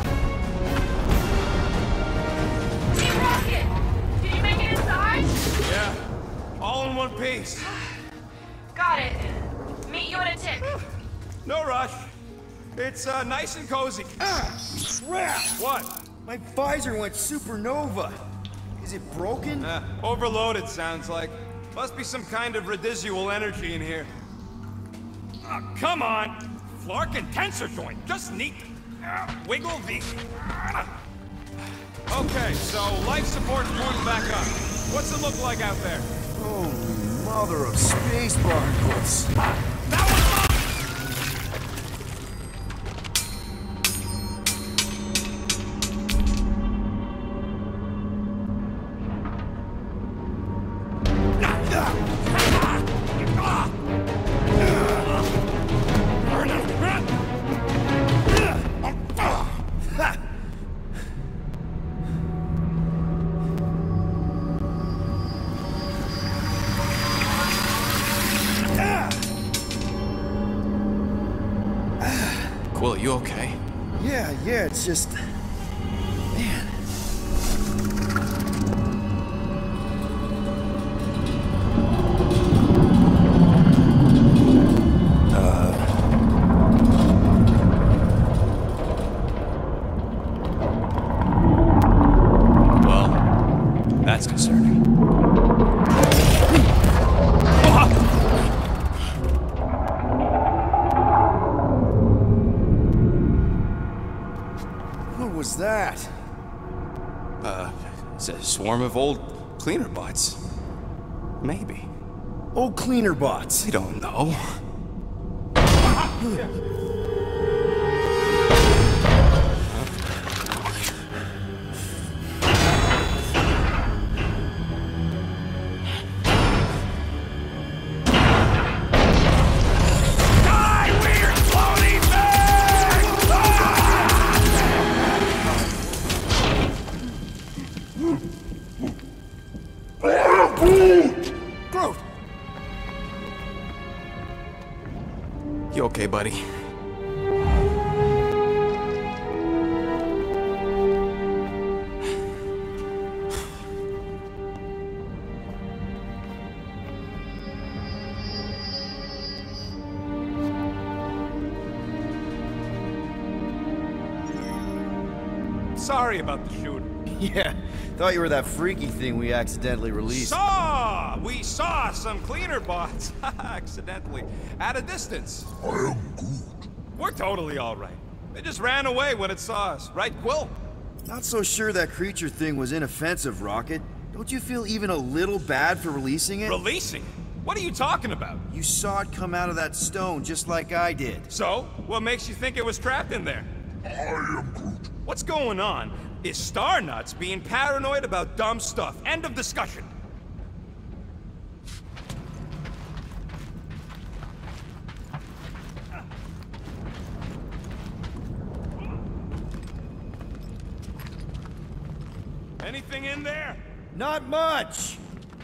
Hey, Rocket! Did you make it inside? Yeah, all in one piece. Got it. Meet you in a tick. No rush. It's uh, nice and cozy. Ah! Crap! What? My visor went supernova. Is it broken? Uh, overloaded, sounds like. Must be some kind of residual energy in here. Oh, come on! Flark and tensor joint, just neat. Uh, wiggle the... Okay, so life support's moving back up. What's it look like out there? Holy mother of space barnacles. That was mine! Quill, you okay? Yeah, yeah, it's just... Man. Well, that's concerning. What was that? Uh, it's a swarm of old cleaner bots. Maybe. Oh, cleaner bots. We don't know. Groot! You okay, buddy? Sorry about the shooting. Yeah, thought you were that freaky thing we accidentally released. Saw! We saw some cleaner bots, accidentally, at a distance. I am good. We're totally all right. They just ran away when it saw us, right, Quill? Not so sure that creature thing was inoffensive, Rocket. Don't you feel even a little bad for releasing it? Releasing? What are you talking about? You saw it come out of that stone just like I did. So, what makes you think it was trapped in there? I am Groot. What's going on is Star Nuts being paranoid about dumb stuff. End of discussion. Anything in there? Not much!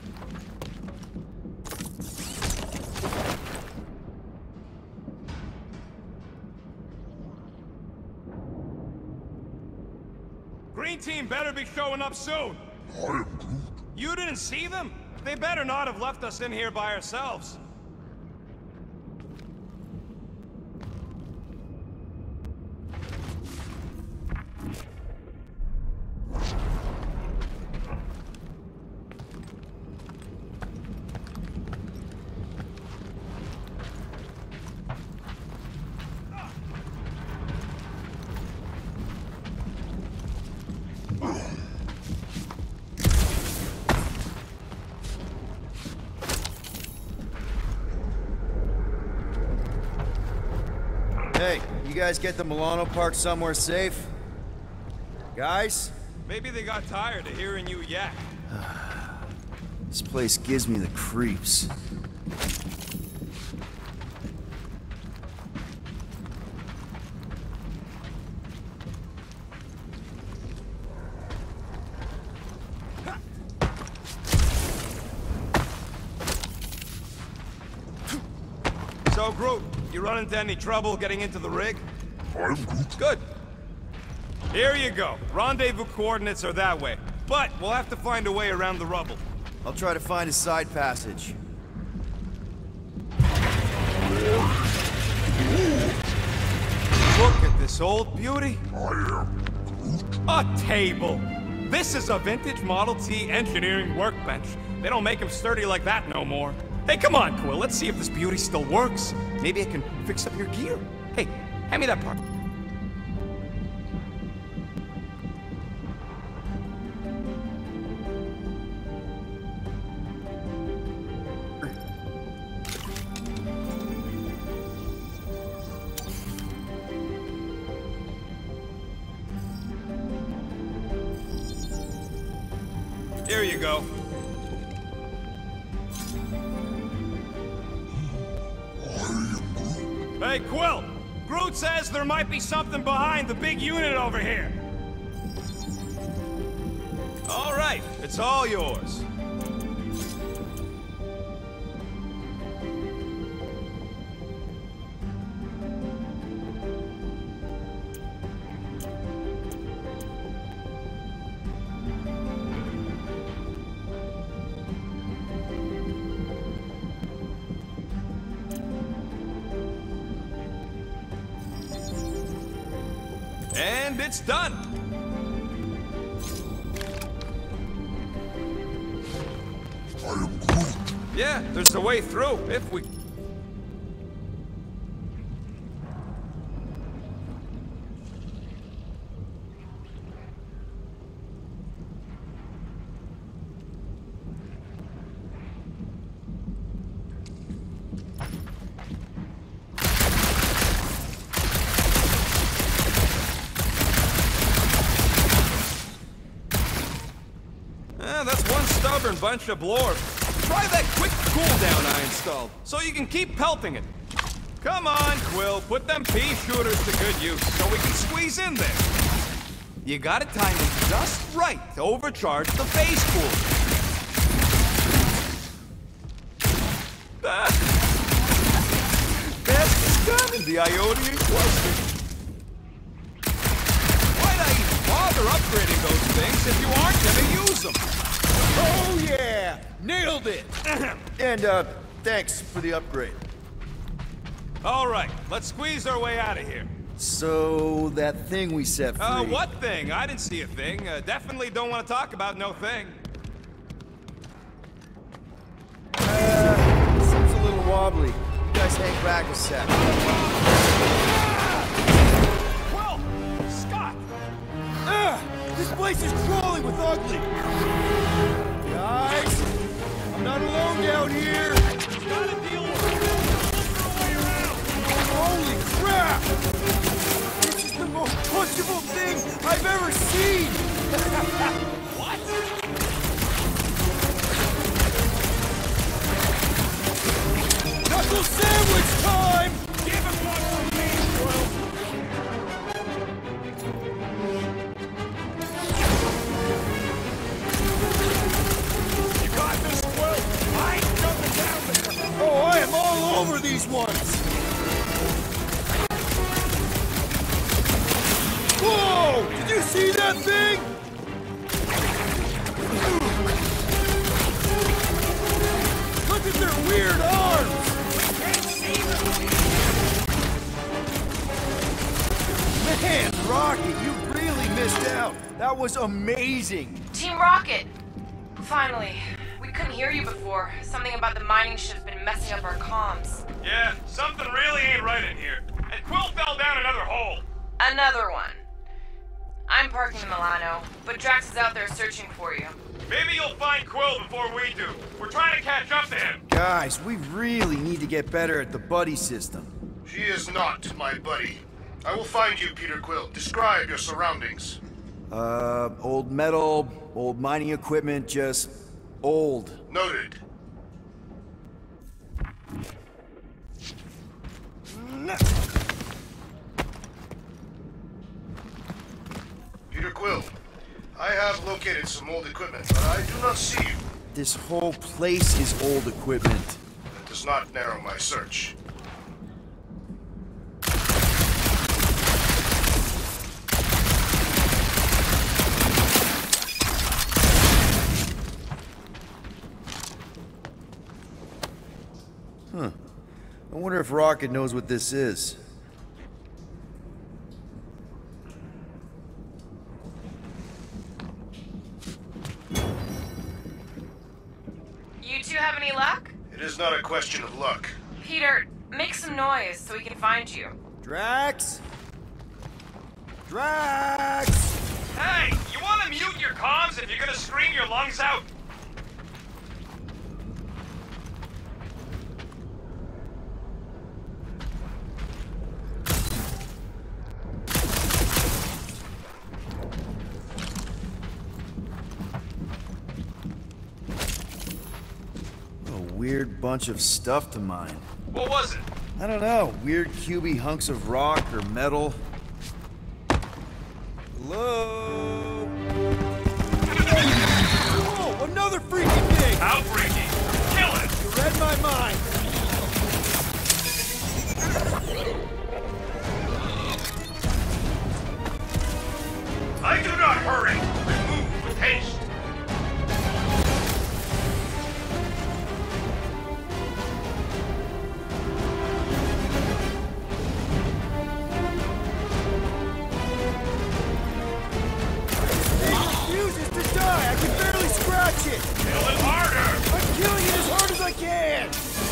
Green team better be showing up soon. I am Groot. You didn't see them? They better not have left us in here by ourselves. Hey, you guys get the Milano parked somewhere safe? Guys? Maybe they got tired of hearing you yak. This place gives me the creeps. So, Groot, you run into any trouble getting into the rig? I'm Groot. Good. Here you go. Rendezvous coordinates are that way. But we'll have to find a way around the rubble. I'll try to find a side passage. Look at this old beauty. I am Groot. A table. This is a vintage Model T engineering workbench. They don't make them sturdy like that no more. Hey, come on, Quill. Let's see if this beauty still works. Maybe I can fix up your gear. Hey, hand me that part. Here you go. Hey, Quill! Groot says there might be something behind the big unit over here. All right, it's all yours. And it's done! I am Groot. Yeah, there's a way through, if we... Eh, that's one stubborn bunch of blorb. Try that quick cooldown I installed, so you can keep pelting it. Come on, Quill, put them pea shooters to good use, so we can squeeze in there. You gotta time it just right to overcharge the phase cooler. Ah. Best is coming, the Iodian cluster. Why'd I even bother upgrading those things if you aren't gonna use them? Oh yeah! Nailed it! And, uh, thanks for the upgrade. All right, let's squeeze our way out of here. So, that thing we set free... Uh, what thing? I didn't see a thing. Uh, definitely don't want to talk about no thing. Uh, seems a little wobbly. You guys hang back a sec. Well, Scott! Ah! This place is crawling with ugly! Guys! I'm not alone down here! Gotta deal with it. We'll way around. Holy crap! This is the most punchable thing I've ever seen! What? Knuckle sandwich time! Give him one for me, Quill. You got this, Quill. I ain't jumping down there. Oh, I am all over these ones! Whoa! Did you see that thing? Look at their weird arms! Can't see them. Man, Rocket, you really missed out. That was amazing. Team Rocket! Finally. We couldn't hear you before. Something about the mining ship's been messing up our comms. Yeah, something really ain't right in here. And Quill fell down another hole. Another one. I'm parking in Milano, but Drax is out there searching for you. Maybe you'll find Quill before we do. We're trying to catch up to him. Guys, we really need to get better at the buddy system. She is not my buddy. I will find you, Peter Quill. Describe your surroundings. Uh, old metal, old mining equipment, just old. Noted. Peter Quill, I have located some old equipment, but I do not see you. This whole place is old equipment. That does not narrow my search. Huh. I wonder if Rocket knows what this is. You two have any luck? It is not a question of luck. Peter, make some noise so we can find you. Drax? Drax! Hey, you want to mute your comms if you're gonna scream your lungs out? Weird bunch of stuff to mine. What was it? I don't know. Weird cubey hunks of rock or metal. Hello? Whoa, another freaking thing! How freaky? Kill it! You read my mind. I do not hurry. Move with haste. I can barely scratch it! Kill it harder! I'm killing it as hard as I can!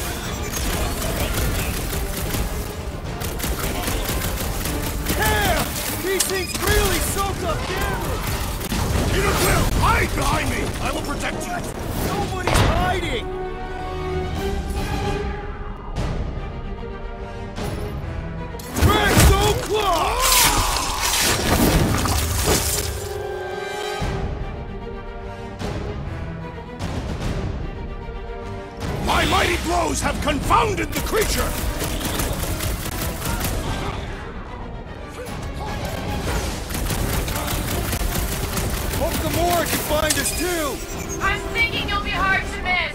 Damn! These things really soak up damage! Peter Quill, hide behind me! I will protect you! Nobody's hiding! Drax Claw! My mighty blows have confounded the creature! Hope the more can find us too! I'm thinking you'll be hard to miss.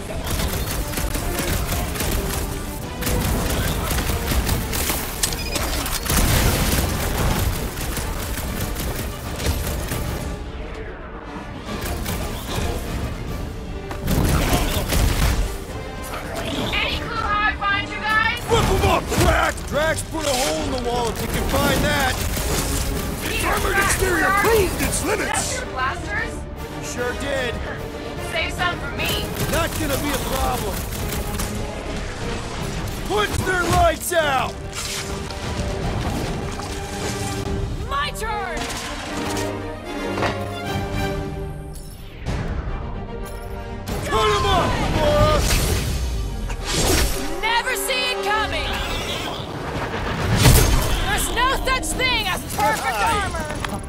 Drax put a hole in the wall if we can find that! The armored exterior proved its limits! That's your blasters? You sure did. Save some for me. Not gonna be a problem. Punch their lights out! My turn! Cut him up, boss! Never see it coming! There's no such thing as perfect armor!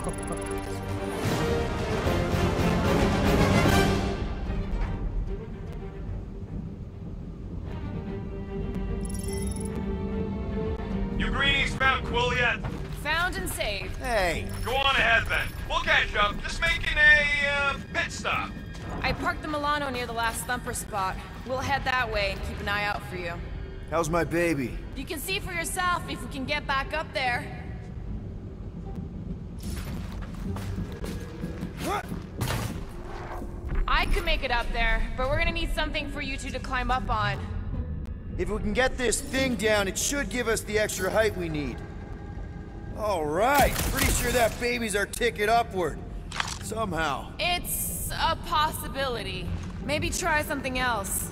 You greenies found Quill yet? Found and saved. Hey! Go on ahead then. We'll catch up. Just making a uh, pit stop. I parked the Milano near the last thumper spot. We'll head that way and keep an eye out for you. How's my baby? You can see for yourself if we can get back up there. What? I could make it up there, but we're gonna need something for you two to climb up on. If we can get this thing down, it should give us the extra height we need. All right, pretty sure that baby's our ticket upward. Somehow. It's a possibility. Maybe try something else.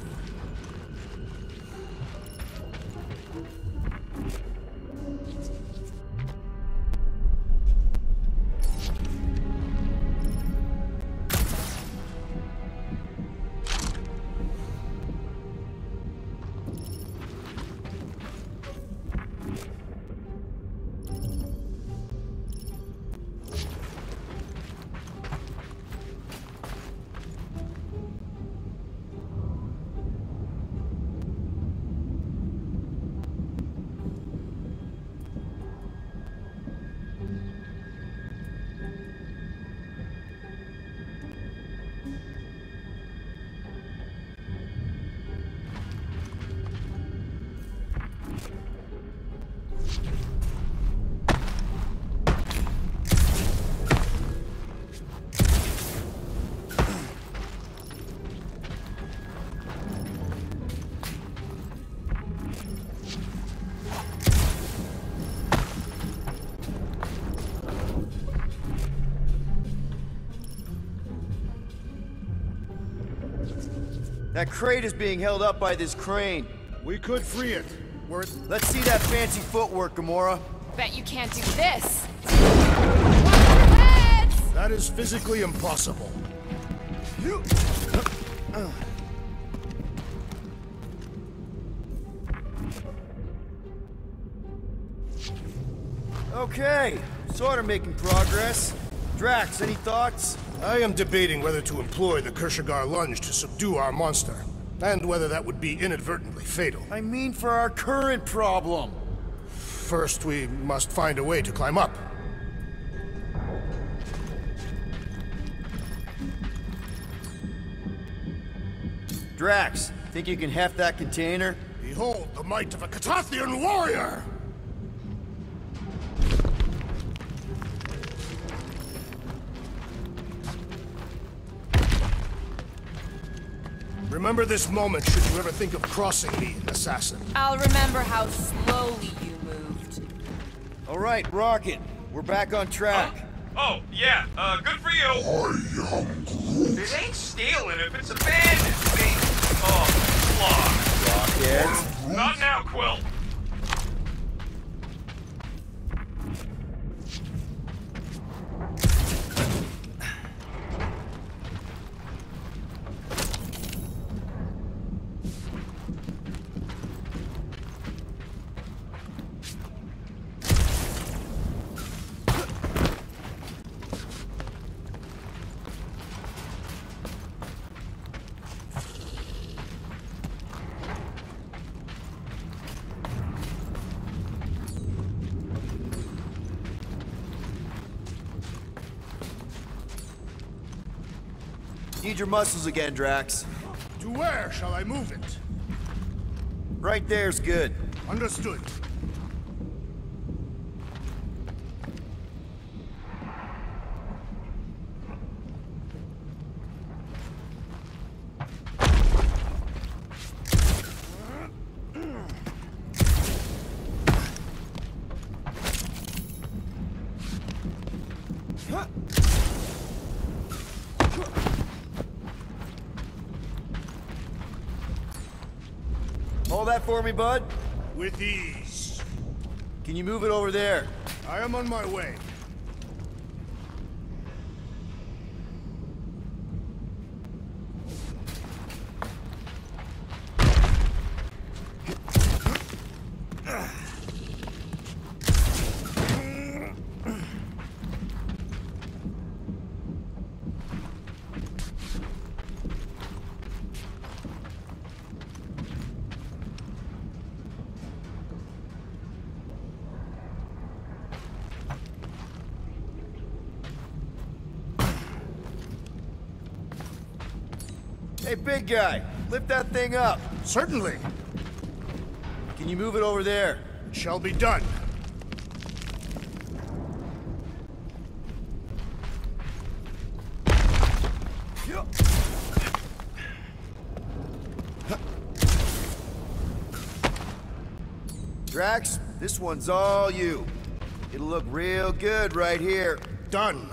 That crate is being held up by this crane. We could free it. We're... Let's see that fancy footwork, Gamora. Bet you can't do this. That is physically impossible. Okay, sort of making progress. Drax, any thoughts? I am debating whether to employ the Kershagar lunge to subdue our monster, and whether that would be inadvertently fatal. I mean for our current problem. First, we must find a way to climb up. Drax, think you can heft that container? Behold the might of a Catathian warrior! Remember this moment should you ever think of crossing me, assassin. I'll remember how slowly you moved. All right, Rocket. We're back on track. Oh, yeah, uh, good for you. I am Groot. It ain't stealing if it's abandoned. Hey, oh, Rocket. slog. Not now, Quill. Need your muscles again, Drax. To where shall I move it? Right there's good. Understood. Hold that for me, bud. With ease. Can you move it over there? I am on my way. Hey, big guy, lift that thing up. Certainly. Can you move it over there? It shall be done. Drax, this one's all you. It'll look real good right here. Done.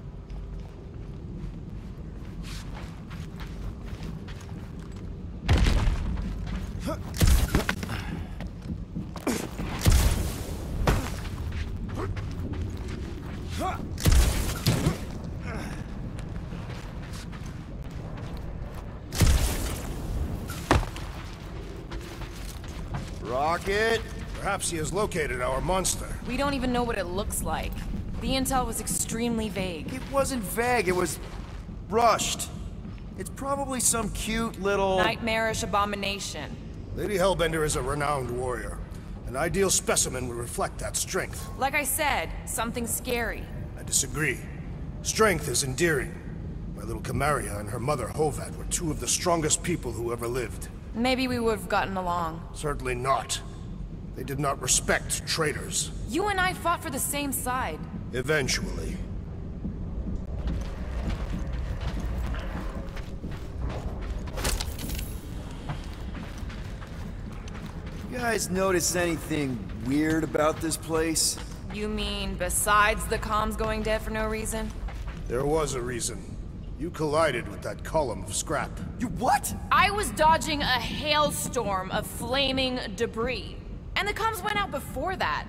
Rocket! Perhaps he has located our monster. We don't even know what it looks like. The intel was extremely vague. It wasn't vague, it was rushed. It's probably some cute little... Nightmarish abomination. Lady Hellbender is a renowned warrior. An ideal specimen would reflect that strength. Like I said, something scary. I disagree. Strength is endearing. My little Camaria and her mother Hovat were two of the strongest people who ever lived. Maybe we would have gotten along. Certainly not. They did not respect traitors. You and I fought for the same side. Eventually. You guys notice anything weird about this place? You mean besides the comms going dead for no reason? There was a reason. You collided with that column of scrap. You what? I was dodging a hailstorm of flaming debris. And the comms went out before that.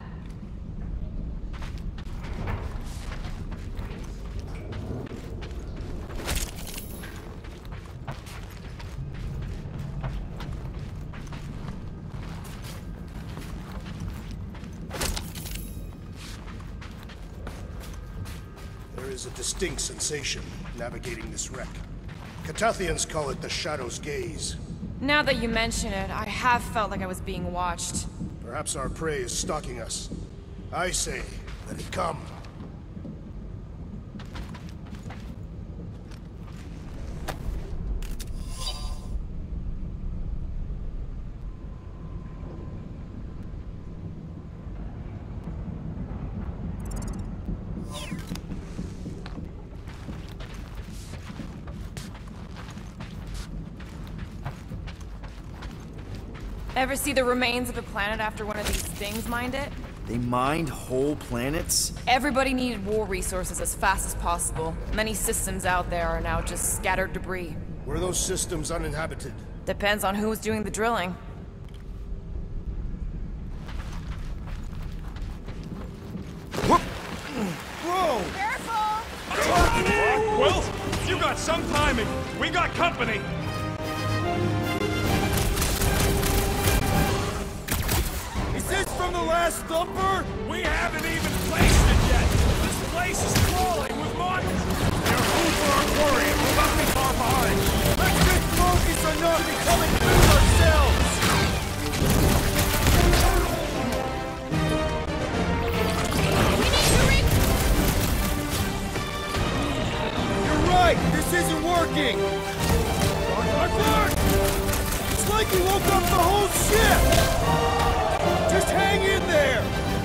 There is a distinct sensation navigating this wreck. Catathians call it the Shadow's Gaze. Now that you mention it, I have felt like I was being watched. Perhaps our prey is stalking us. I say, let it come. Ever see the remains of a planet after one of these things mined it? They mined whole planets? Everybody needed war resources as fast as possible. Many systems out there are now just scattered debris. Were those systems uninhabited? Depends on who was doing the drilling. Whoa! Careful! Well, you got some timing. We got company. Is this from the last thumper? We haven't even placed it yet. This place is crawling with monsters. They're food for our quarry, and we're not too far behind. Let's get focused on not becoming food ourselves! You're right! This isn't working! Mark, mark, mark! It's like he woke up the whole ship! Just hang in there!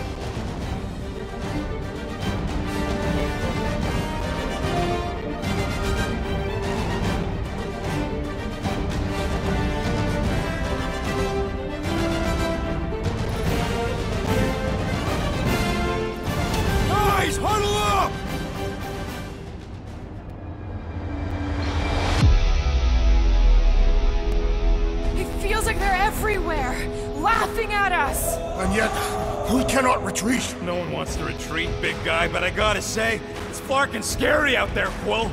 Guys, huddle up! It feels like they're everywhere, laughing at us. And yet, we cannot retreat. No one wants to retreat, big guy, but I gotta say, it's fucking scary out there, Quill.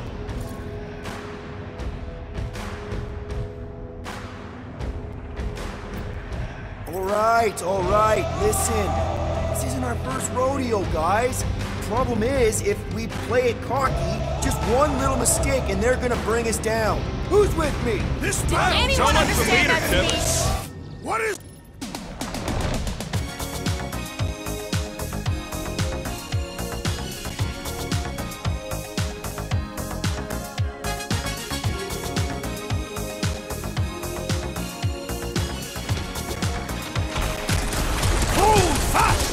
Alright, alright, listen. This isn't our first rodeo, guys. Problem is, if we play it cocky, just one little mistake and they're gonna bring us down. Who's with me? This Did battle... anyone much for understand that leadership. speech? What is... Hold fast!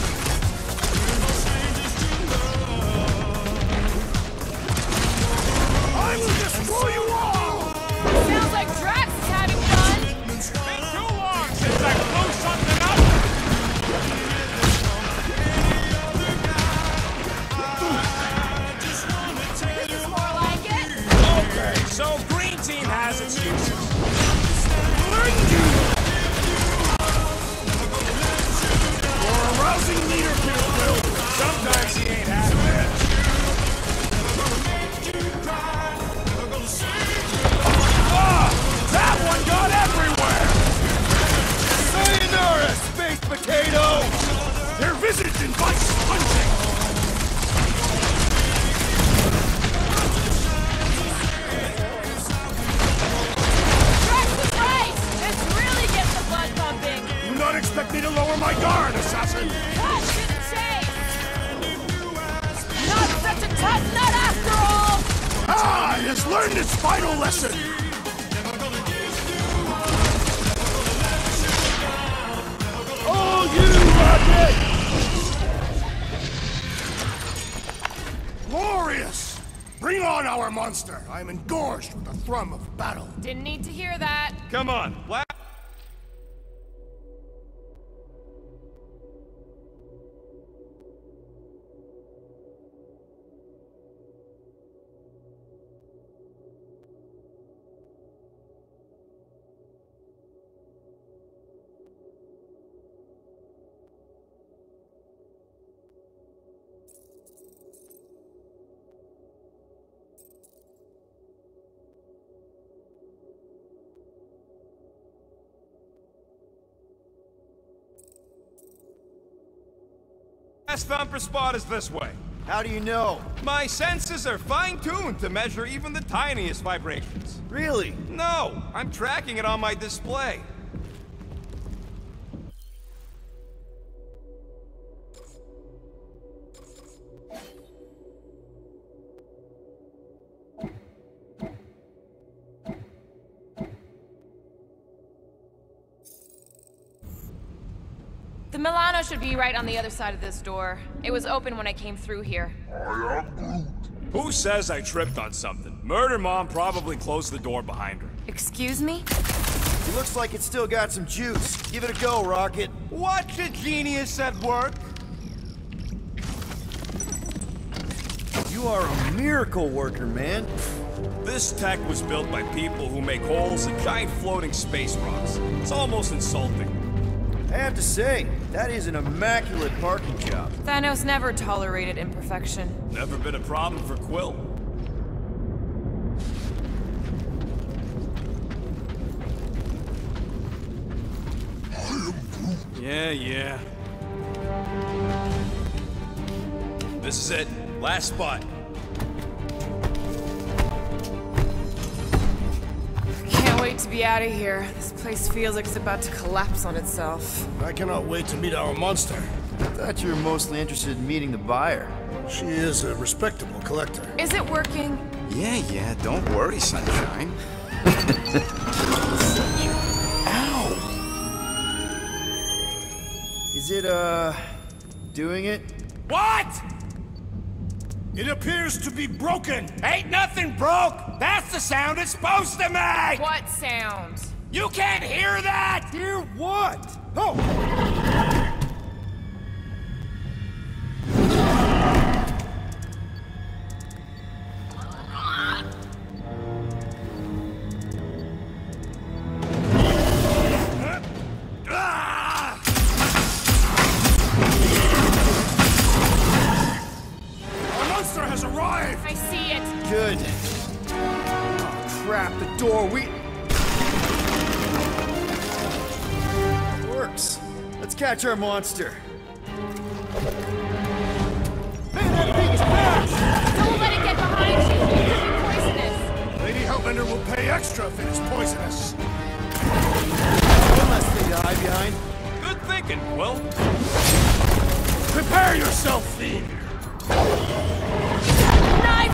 I will destroy you all! Sounds like Drax is having fun. It's been too long since I blew something up! This is more like it. Okay, so green team has its uses. You're a rousing leader, Quill. Sometimes he ain't having it. Ah! That one got everywhere! Sayonara, space potato! Their visage invites punching! Drax was right. This really gets the blood pumping. Do not expect me to lower my guard, assassin! Cut to the chase. Not such a tough nut after all. Ah, it has learned its final lesson! All you, Rocket! Glorious! Bring on our monster! I am engorged with the thrum of battle. Didn't need to hear that. Come on, la- Last thumper spot is this way. How do you know? My senses are fine-tuned to measure even the tiniest vibrations. Really? No, I'm tracking it on my display. The Milano should be right on the other side of this door. It was open when I came through here. I am Groot. Who says I tripped on something? Murder Mom probably closed the door behind her. Excuse me? It looks like it's still got some juice. Give it a go, Rocket. Watch a genius at work. You are a miracle worker, man. This tech was built by people who make holes in giant floating space rocks. It's almost insulting. I have to say, that is an immaculate parking job. Thanos never tolerated imperfection. Never been a problem for Quill. Yeah, yeah. This is it. Last spot. Can't wait to be out of here. This place feels like it's about to collapse on itself. I cannot wait to meet our monster. I thought you were mostly interested in meeting the buyer. She is a respectable collector. Is it working? Yeah, yeah, don't worry, Sunshine. Ow! Is it, uh, doing it? What? It appears to be broken! Ain't nothing broke! That's the sound it's supposed to make! What sound? You can't hear that! Hear what? Oh! Has arrived! I see it. Good. Oh, crap, the door, we... Works. Let's catch our monster. Man, that thing is fast! Don't let it get behind you. It could be poisonous. Lady Hellbender will pay extra if it is poisonous. One less thing to hide behind. Good thinking, Quill. Prepare yourself, Fiend!